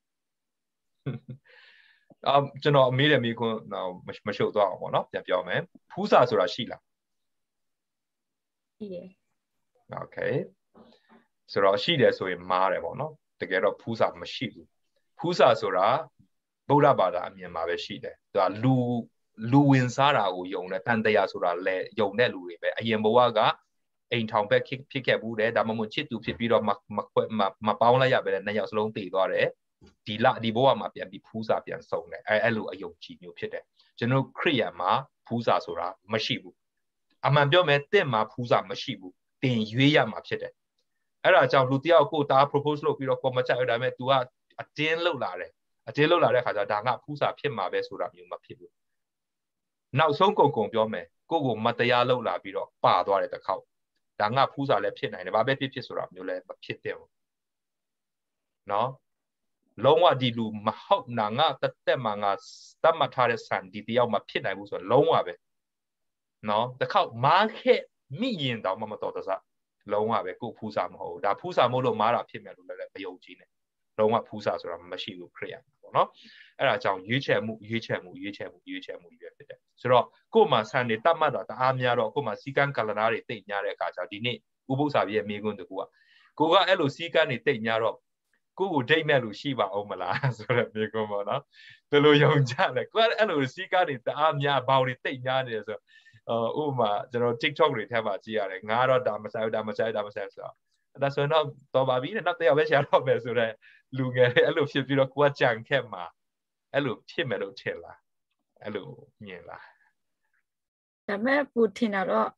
အော်ကျွန်တော်မေးတယ်မိကွန်းတော့မရှုပ်သွားအောင်ပေါ့နော်ပြန်ပြောမယ်ဖူးစာဆိုတာရှိလားရှိတယ် Okay ဆိုတော့ရှိတယ်ဆိုရင်မှားတယ်ပေါ့နော်တကယ်တော့ဖူးစာမရှိဘူးဖူးစာဆိုတာဗုဒ္ဓဘာသာအမြင်မှာပဲရှိတယ်သူကလူလူဝင်စားတာကိုယုံတယ်တန်တရားဆိုတာလဲယုံတဲ့လူတွေပဲအရင်ဘဝကအိမ်ထောင်ဘက်ဖြစ်ခဲ့ဘူးတယ်ဒါမှမဟုတ်ချစ်သူဖြစ်ပြီးတော့မမမပေါင်းလိုက်ရပဲနှစ်ယောက်စလုံးတည်သွားတယ်ဒီလဒီဘဝမှာပြန်ပြီးဖူးစာပြန်စုံတယ်အဲအဲ့လိုအယုံကြည်မျိုးဖြစ်တယ်ကျွန်တော်ခရိယန်မှာဖူးစာဆိုတာမရှိဘူးအမှန်ပြောမယ်တင့်မှာဖူးစာမရှိဘူးတင်ရွေးရမှာဖြစ်တယ်အဲ့ဒါကြောင့်လူတယောက်ကိုတာ propose လုပ်ပြီးတော့ comment ချရဒါပေမဲ့ तू ကအတင်းလောက်လာတယ်အကျေလောက်လာတဲ့ခါကျဒါငါဖူးစာဖြစ်မှာပဲဆိုတာမျိုးမဖြစ်ဘူးနောက်ဆုံးကုန်ကုန်ပြောမယ်ကိုကိုမတရားလောက်လာပြီးတော့ပါသွားတယ်တစ်ခေါက်ဒါငါဖူးစာလည်းဖြစ်နိုင်တယ်ဘာပဲဖြစ်ဖြစ်ဆိုတာမျိုးလည်းမဖြစ်တဲ့ဘူးနော်လုံးဝဒီလူမဟုတ်နာငါတက်တက်မှာငါတတ်မှတ်ထားတဲ့ဆန်ဒီတယောက်မဖြစ်နိုင်ဘူးဆိုတော့လုံးဝပဲနော်တစ်ခေါက်မားခဲ့မိရင်တောင်မှမတော်တဆလုံးဝပဲကိုဖူးစာမဟုတ်ဘူးဒါဖူးစာမဟုတ်လို့မားတာဖြစ်မယ်လို့လည်းမယုံကြည်နဲ့လုံးဝဖူးစာဆိုတာမရှိဘူးခရစ်ယာန်ပေါ့နော်အဲ့ဒါကြောင့်ရွေးချယ်မှုရွေးချယ်မှုရွေးချယ်မှုရွေးချယ်မှုရွေးဖြစ်တယ်ဆိုတော့ကို့မှာဆန်တွေတတ်မှတ်တော့တအားများတော့ကို့မှာစီကန်းကလနာတွေတိတ်များတဲ့အခါကျဒီနေ့ဥပုသ္စာပြည့်မိကွန်းတကူကကိုကအဲ့လိုစီကန်းတွေတိတ်များတော့ကိုကိုဒိတ်မဲ့လို့ရှိပါအောင်မလားဆိုတော့မိကွန်းပေါ့နော်ဘယ်လိုယုံကြလဲကိုကအဲ့လိုစီကန်းတွေတအားများဘောင်တွေတိတ်များနေတယ်ဆိုတော့ဥပမာကျွန်တော် TikTok တွေထဲမှာကြည့်ရတယ်ငါတော့ဒါမဆိုင်ဘူးဒါမဆိုင်ဒါမဆိုင်ဆိုတော့ဒါဆိုတော့တော်ပါပြီနောက်တစ်ယောက်ပဲရှာတော့မယ်ဆိုတော့လူငယ်အဲ့လိုဖြစ်ပြီးတော့ကိုကကြံခက်မှာအဲ့လိုဖြစ်မယ်လို့ထင်လားအဲ့လိုမြင်လားဒါပေမဲ့ပူထင်တော့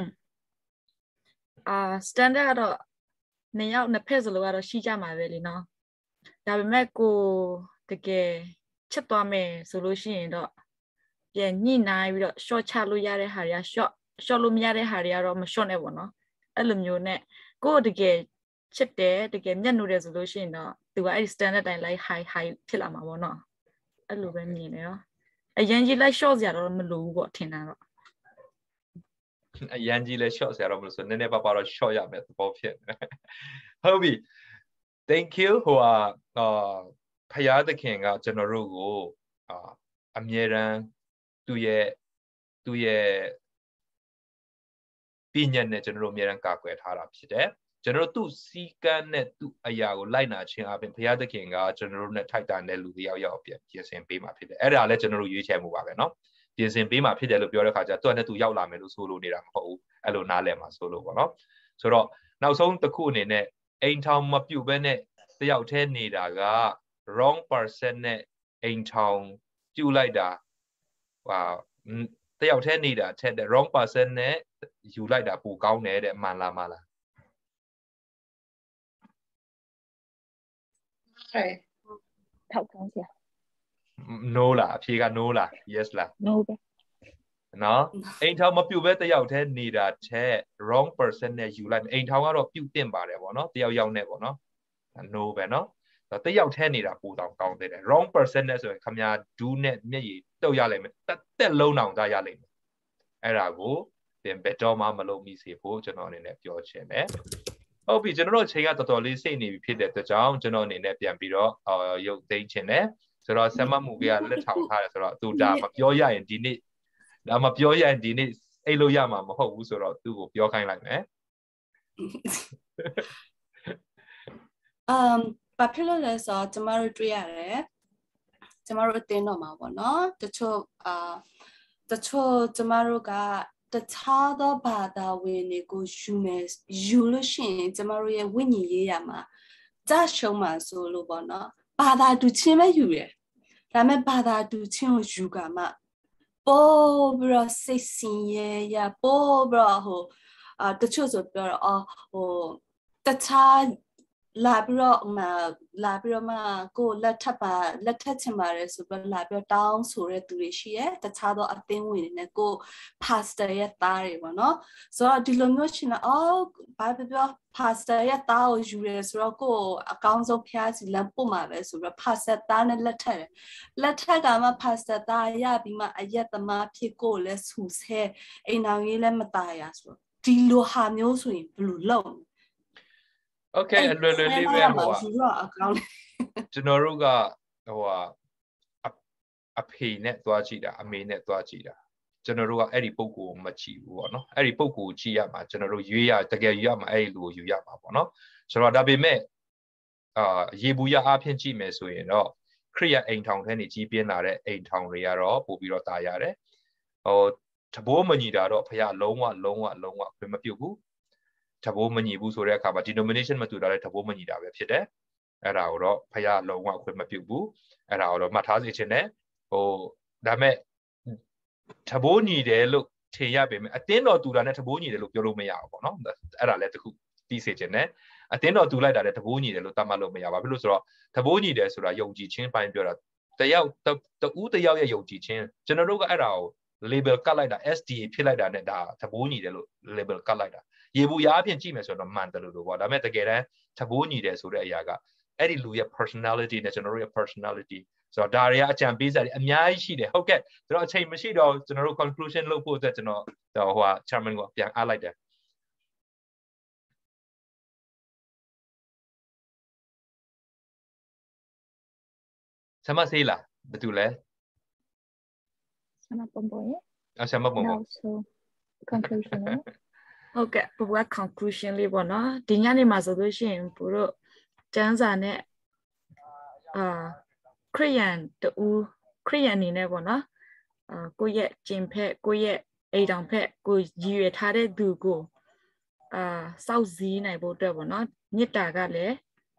အာ standard ကတော့နေရောက်နှစ်ဖက်စလုံးကတော့ရှိကြမှာပဲလीနော်ဒါပေမဲ့ကိုတကယ်ချက်သွားမယ်ဆိုလို့ရှိရင်တော့ပြန်ညှိနှိုင်းပြီးတော့ short ချလို့ရတဲ့ဟာတွေက short short လို့မရတဲ့ဟာတွေကတော့မ short နဲ့ပေါ့နော်အဲ့လိုမျိုးနဲ့ကိုတကယ်ချစ်တယ်တကယ်မျက်နှာတယ်ဆိုလို့ရှိရင်တော့သူကအဲ့ဒီ standard တိုင်း like high high ဖြစ်လာမှာပေါ့နော်အဲ့လိုပဲမြင်တယ်နော်အရင်ကြီး like short စရာတော့မလိုဘူးပေါ့ထင်တာတော့အရင်ကြီးလဲ short စရာတော့မလိုဆိုနည်းနည်းပါးပါတော့ short ရမယ်သဘောဖြစ်ဟုတ်ပြီ thank you ဟိုအာဖယားသခင်ကကျွန်တော်တို့ကိုအာအမြဲတမ်းသူ့ရဲ့သူ့ရဲ့ပြည့်ညတ်နဲ့ကျွန်တော်တို့အမြဲတမ်းကာကွယ်ထားတာဖြစ်တယ်ကျွန်တော်တို့သူ့စီကန်းနဲ့သူ့အရာကိုလိုက်နာခြင်းအပြင်ဘုရားသခင်ကကျွန်တော်တို့နဲ့ထိုက်တန်တဲ့လူတယောက်ယောက်ပြင်ပြင်ဆင်ပေးမှာဖြစ်တယ်အဲ့ဒါလည်းကျွန်တော်တို့ရွေးချယ်မှုပါပဲเนาะပြင်ဆင်ပေးမှာဖြစ်တယ်လို့ပြောတဲ့ခါကျသူကလည်းသူရောက်လာမယ်လို့ဆိုလို့နေတာမဟုတ်ဘူးအဲ့လိုနားလည်မှာဆိုလို့ပေါ့เนาะဆိုတော့နောက်ဆုံးတစ်ခုအနေနဲ့အိမ်ထောင်မပြုတ်ဘဲနဲ့တယောက်တည်းနေတာက wrong person နဲ့အိမ်ထောင်ပြုတ်လိုက်တာဟာတယောက်တည်းနေတာထက်တဲ့ wrong person နဲ့ယူလိုက်တာပိုကောင်းတယ်တဲ့မှန်လားမလားဟုတ်ထောက်ခံစရာ no လားအဖြေက no လား yes လား no ပဲနော်အိမ်ထောင်မပြုတ်ပဲတယောက်တည်းနေတာထက် wrong person နဲ့ယူလိုက်အိမ်ထောင်ကတော့ပြုတ်တင်ပါတယ်ပေါ့နော်တယောက်ယောက်နဲ့ပေါ့နော် no ပဲနော်တယောက်တည်းနေတာပိုတောင်ကောင်းသေးတယ် wrong person နဲ့ဆိုရင်ခမညာဒူးနဲ့မျက်ရည်တုတ်ရလိမ့်မယ်တက်တက်လုံးအောင်သားရလိမ့်မယ်အဲ့ဒါကိုသင်ဘယ်တော့မှမလုပ်မိစေဖို့ကျွန်တော်အနေနဲ့ပြောချင်တယ်ဟုတ်ပြီကျွန်တော်တို့အချိန်ကတော်တော်လေးစိတ်နေပြီဖြစ်တဲ့အတွက်ကြောင့်ကျွန်တော်အနေနဲ့ပြန်ပြီးတော့ရုပ်သိမ်းခြင်းနဲ့ဆိုတော့ဆမ်မမှုကလက်ထောင်ထားတယ်ဆိုတော့သူဒါမပြောရရင်ဒီနေ့ဒါမပြောရရင်ဒီနေ့အိတ်လို့ရမှာမဟုတ်ဘူးဆိုတော့သူ့ကိုပြောခိုင်းလိုက်မယ်အမ်ဘာဖြစ်လို့လဲဆိုတော့ကျမတို့တွေ့ရတယ်ကျမတို့အတင်းတော့မှာပေါ့နော်တချို့အာတချို့ကျမတို့ကတခြားသောဘာသာဝင်တွေကိုယူမယ်ယူလို့ရှိရင်ကျမတို့ရဲ့ဝိညာဉ်ရေးရမှာကြရှုံးမှာဆိုလို့ပေါ့နော်ဘာသာတူချင်းပဲယူရဒါပေမဲ့ဘာသာတူချင်းကိုယူကမှပို့ပြီးတော့စိတ်ဆင်းရဲရပို့ပြီးတော့ဟိုအာတချို့ဆိုပြောတော့အော်ဟိုတခြားလာပြီးတော့မလာပြီးတော့မှကိုလက်ထပ်ပါလက်ထပ်ချင်ပါတယ်ဆိုပြီးလာပြီးတော့တောင်းဆိုတဲ့သူတွေရှိရဲတခြားသောအသင်းဝင်တွေနဲ့ကိုပါစတာရဲ့သားတွေပေါ့နော်ဆိုတော့ဒီလိုမျိုးရှင်တော့အော်ဘာပြောပြောပါစတာရဲ့သားကိုယူရဲဆိုတော့ကိုအကောင်းဆုံးဖျားစီလမ်းပို့မှာပဲဆိုပြီးပါစတာသားနဲ့လက်ထပ်တယ်လက်ထပ်ကမှပါစတာသားရပြီးမှအရက်သမားဖြစ်ကိုလည်းဆူဆဲအိမ်တော်ကြီးလည်းမตายရဆိုတော့ဒီလိုဟာမျိုးဆိုရင်ဘယ်လိုလုပ်โอเคအလွယ်လွယ်လေးပဲဟိုကျွန်တော်တို့ကဟိုအဖေနဲ့သွားကြည့်တာအမေနဲ့သွားကြည့်တာကျွန်တော်တို့ကအဲ့ဒီပုံကိုမကြည့်ဘူးပေါ့နော်အဲ့ဒီပုံကိုကြည့်ရမှာကျွန်တော်တို့ရွေးရတကယ်ရွေးရမှာအဲ့ဒီလူကိုယူရမှာပေါ့နော်ဆိုတော့ဒါပေမဲ့အာရေဘူးရအားဖြင့်ကြည့်မယ်ဆိုရင်တော့ခရိယအိမ်ထောင်ထဲနေကြီးပြင်းလာတဲ့အိမ်ထောင်တွေကတော့ပို့ပြီးတော့ตายရတယ်ဟိုတဘိုးမညီတာတော့ဖခင်လုံးဝလုံးဝလုံးဝခွင့်မပြုတ်ဘူးတဘိုးမညီဘူးဆိုတဲ့အခါမှာ denomination မတူတာလည်းတဘိုးမညီတာပဲဖြစ်တယ်အဲ့ဒါကိုတော့ဖခင်လုံးဝခွင့်မပြုတ်ဘူးအဲ့ဒါကိုတော့မှတ်ထားစေချင်တယ်ဟိုဒါမဲ့တဘိုးညီတယ်လို့ထင်ရပေမဲ့အတင်းတော်တူတာနဲ့တဘိုးညီတယ်လို့ပြောလို့မရဘူးပေါ့နော်အဲ့ဒါလည်းတခုသိစေချင်တယ်အတင်းတော်တူလိုက်တာတဲ့တဘိုးညီတယ်လို့တတ်မှတ်လို့မရပါဘူးလို့ဆိုတော့တဘိုးညီတယ်ဆိုတာယုံကြည်ခြင်းပိုင်းပြောတာတယောက်တဦးတယောက်ရဲ့ယုံကြည်ခြင်းကျွန်တော်တို့ကအဲ့ဒါကို label ကတ်လိုက်တာ S D A ဖြစ်လိုက်တာနဲ့ဒါတဘိုးညီတယ်လို့ label ကတ်လိုက်တာရေဘူးရားအဖြစ်ကြည့်မယ်ဆိုတော့မှန်တယ်လို့ပေါ့ဒါပေမဲ့တကယ်တမ်းတဘိုးညီတယ်ဆိုတဲ့အရာကအဲ့ဒီလူရဲ့ personality နဲ့ကျွန်တော်တို့ရဲ့ personality ဆိုတော့ဒါတွေကအကြံပေးစရာတွေအများကြီးရှိတယ်ဟုတ်ကဲ့ကျွန်တော်အချိန်မရှိတော့ကျွန်တော်တို့ conclusion လုပ်ဖို့အတွက်ကျွန်တော်ဟိုဟာ chairman ကိုပြန်အားလိုက်တယ်ဆမဆေးလားဘာတူလဲဆမပုံပေါ်ရဲ့အဆမပုံပေါ် so conclusion ဟုတ်ကဲ့ဘဘ conclusion လေးပေါ့နော်ဒီညနေမှာဆိုလို့ရှိရင်ဘို့တို့ကျမ်းစာနဲ့အာခရိယန်တူခရိယန်အနေနဲ့ပေါ့နော်အာကိုယ့်ရဲ့ကျင်ဖက်ကိုယ့်ရဲ့အိမ်တောင်ဖက်ကိုရည်ရွယ်ထားတဲ့သူကိုအာစောက်စည်းနိုင်ဖို့အတွက်ပေါ့နော်မေတ္တာကလည်း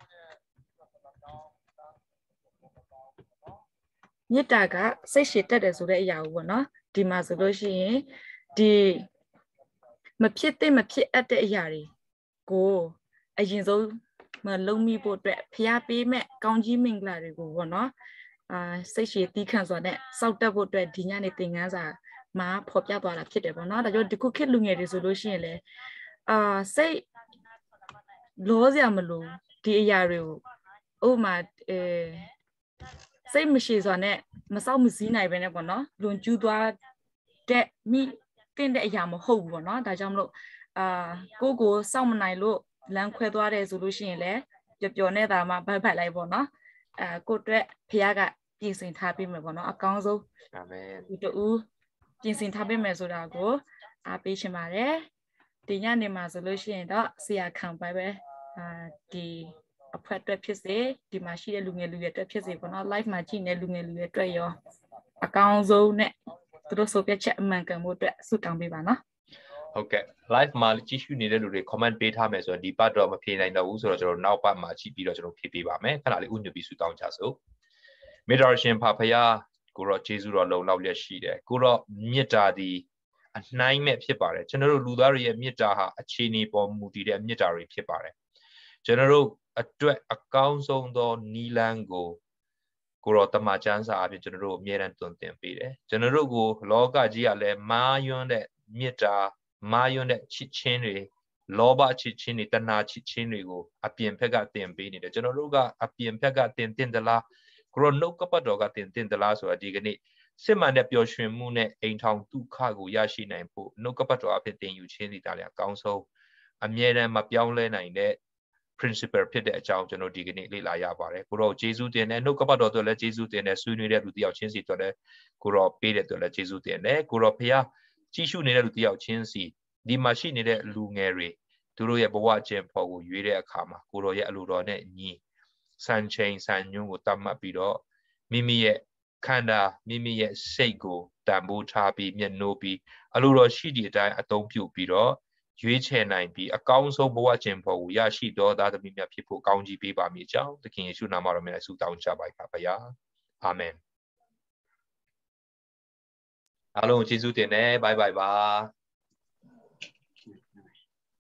မေတ္တာကစိတ်ရှည်တတ်တယ်ဆိုတဲ့အရာကိုပေါ့နော်ဒီမှာဆိုလို့ရှိရင်ဒီမဖြစ်သင့်မဖြစ်အပ်တဲ့အရာတွေကိုအရင်ဆုံးမလုံးမိဖို့အတွက်ဖျားပေးမဲ့ကောင်းကြီးမင်္ဂလာတွေကိုပေါ့နော်အာစိတ်ရှည်တီးခန့်စွာနဲ့စောက်တက်ဖို့အတွက်ဒီညနေသင်ခန်းစာမှာဖော်ပြသွားတာဖြစ်တယ်ပေါ့နော်ဒါကြောင့်ဒီခုခေတ်လူငယ်တွေဆိုလို့ရှိရင်လေအာစိတ်လောစရာမလိုဒီအရာတွေကိုဥပမာအဲစိတ်မရှိစွာနဲ့မစောက်မစည်းနိုင်ပဲနဲ့ပေါ့နော်လွန်ကျူးသွားတဲ့မိတင်တဲ့အရာမဟုတ်ဘူးပေါ့နော်ဒါကြောင့်မလို့အာကိုကိုစောက်မနိုင်လို့လမ်းခွဲသွားတယ်ဆိုလို့ရှိရင်လည်းပျော်ပျော်နေတာမှဘိုက်ဘိုက်လိုက်ပေါ့နော်အာကိုအတွက်ဖခင်ကပြင်ဆင်ထားပေးမယ်ပေါ့နော်အကောင်းဆုံးအာမင်ဒီတူပြင်ဆင်ထားပေးမယ်ဆိုတာကိုအားပေးချင်ပါတယ်ဒီညနေမှာဆိုလို့ရှိရင်တော့ဆရာခံပိုင်ပဲအာဒီအဖက်အတွက်ဖြစ်စေဒီမှာရှိတဲ့လူငယ်လူရွယ်အတွက်ဖြစ်စေပေါ့နော် live မှာကြည့်နေလူငယ်လူရွယ်အတွက်ရောအကောင်းဆုံးနဲ့သူတို့ဆိုပြချက်အမှန်ကန်မှုအတွက်ဆုတောင်းပေးပါနော်ဟုတ်ကဲ့ live မှာကြည့်ရှုနေတဲ့လူတွေ comment ပေးထားမယ်ဆိုတော့ဒီပတ်တော့မဖြေနိုင်တော့ဘူးဆိုတော့ကျွန်တော်နောက်ပတ်မှာကြည့်ပြီးတော့ကျွန်တော်ဖြေပေးပါမယ်ခဏလေးဥညွတ်ပြီးဆုတောင်းကြစို့မေတ္တာရှင်ဖဖရာကိုတော့ကျေးဇူးတော်လုံလောက်လျက်ရှိတယ်ကိုတော့မေတ္တာဒီအနှိုင်းမဲ့ဖြစ်ပါတယ်ကျွန်တော်တို့လူသားတွေရဲ့မေတ္တာဟာအခြေအနေပေါ်မူတည်တဲ့မေတ္တာတွေဖြစ်ပါတယ်ကျွန်တော်တို့အတွက်အကောင်းဆုံးသောနီလန်းကိုကိုရောတမချန်းစာအပြင်ကျွန်တော်တို့အမြဲတမ်းတွင်တင်ပေးတယ်ကျွန်တော်တို့ကိုလောကကြီးကလည်းမာယွန်းတဲ့မေတ္တာမာယွန်းတဲ့ချစ်ချင်းတွေလောဘချစ်ချင်းတွေတဏှာချစ်ချင်းတွေကိုအပြင်ဘက်ကတင်ပေးနေတယ်ကျွန်တော်တို့ကအပြင်ဘက်ကတင်တင်သလားကိုရောနှုတ်ကပတ်တော်ကတင်တင်သလားဆိုတာဒီကနေ့စစ်မှန်တဲ့ပျော်ရွှင်မှုနဲ့အိမ်ထောင်ဒုက္ခကိုရရှိနိုင်ဖို့နှုတ်ကပတ်တော်အဖြစ်တင်ယူခြင်းဒီတားလည်းအကောင်းဆုံးအမြဲတမ်းမပြောင်းလဲနိုင်တဲ့ principle ဖြစ်တဲ့အကြောင်းကျွန်တော်ဒီကနေ့လေ့လာရပါတယ်ကိုရောဂျေဇုတင်တယ်နှုတ်ကပတ်တော်တို့လည်းဂျေဇုတင်တယ်ဆွေးနွေးတဲ့လူတယောက်ချင်းစီတို့လည်းကိုရောပေးတဲ့တို့လည်းဂျေဇုတင်တယ်ကိုရောဖခင်ကြည့်ရှုနေတဲ့လူတယောက်ချင်းစီဒီမှာရှိနေတဲ့လူငယ်တွေသူတို့ရဲ့ဘဝကျင့်ဖော်ကိုရွေးတဲ့အခါမှာကိုရောရဲ့အလိုတော်နဲ့ညီစံချိန်စံညွှန်းကိုတတ်မှတ်ပြီးတော့မိမိရဲ့ခန္ဓာမိမိရဲ့စိတ်ကိုတန်ဖိုးထားပြီးမျက်နှိုးပြီးအလိုတော်ရှိသည့်အတိုင်းအသုံးပြုပြီးတော့ရွေးချယ်နိုင်ပြီးအကောင်းဆုံးဘဝကျင့်ဖော်ကိုရရှိတော်သားသမီးများဖြစ်ဖို့ကောင်းကြီးပေးပါမည်ကြောင်းသခင်ယေရှုနာမတော်နဲ့ဆုတောင်းကြပါပါဗျာအာမင်အားလုံးကျေးဇူးတင်တယ်ဘိုင်ဘိုင်ပါ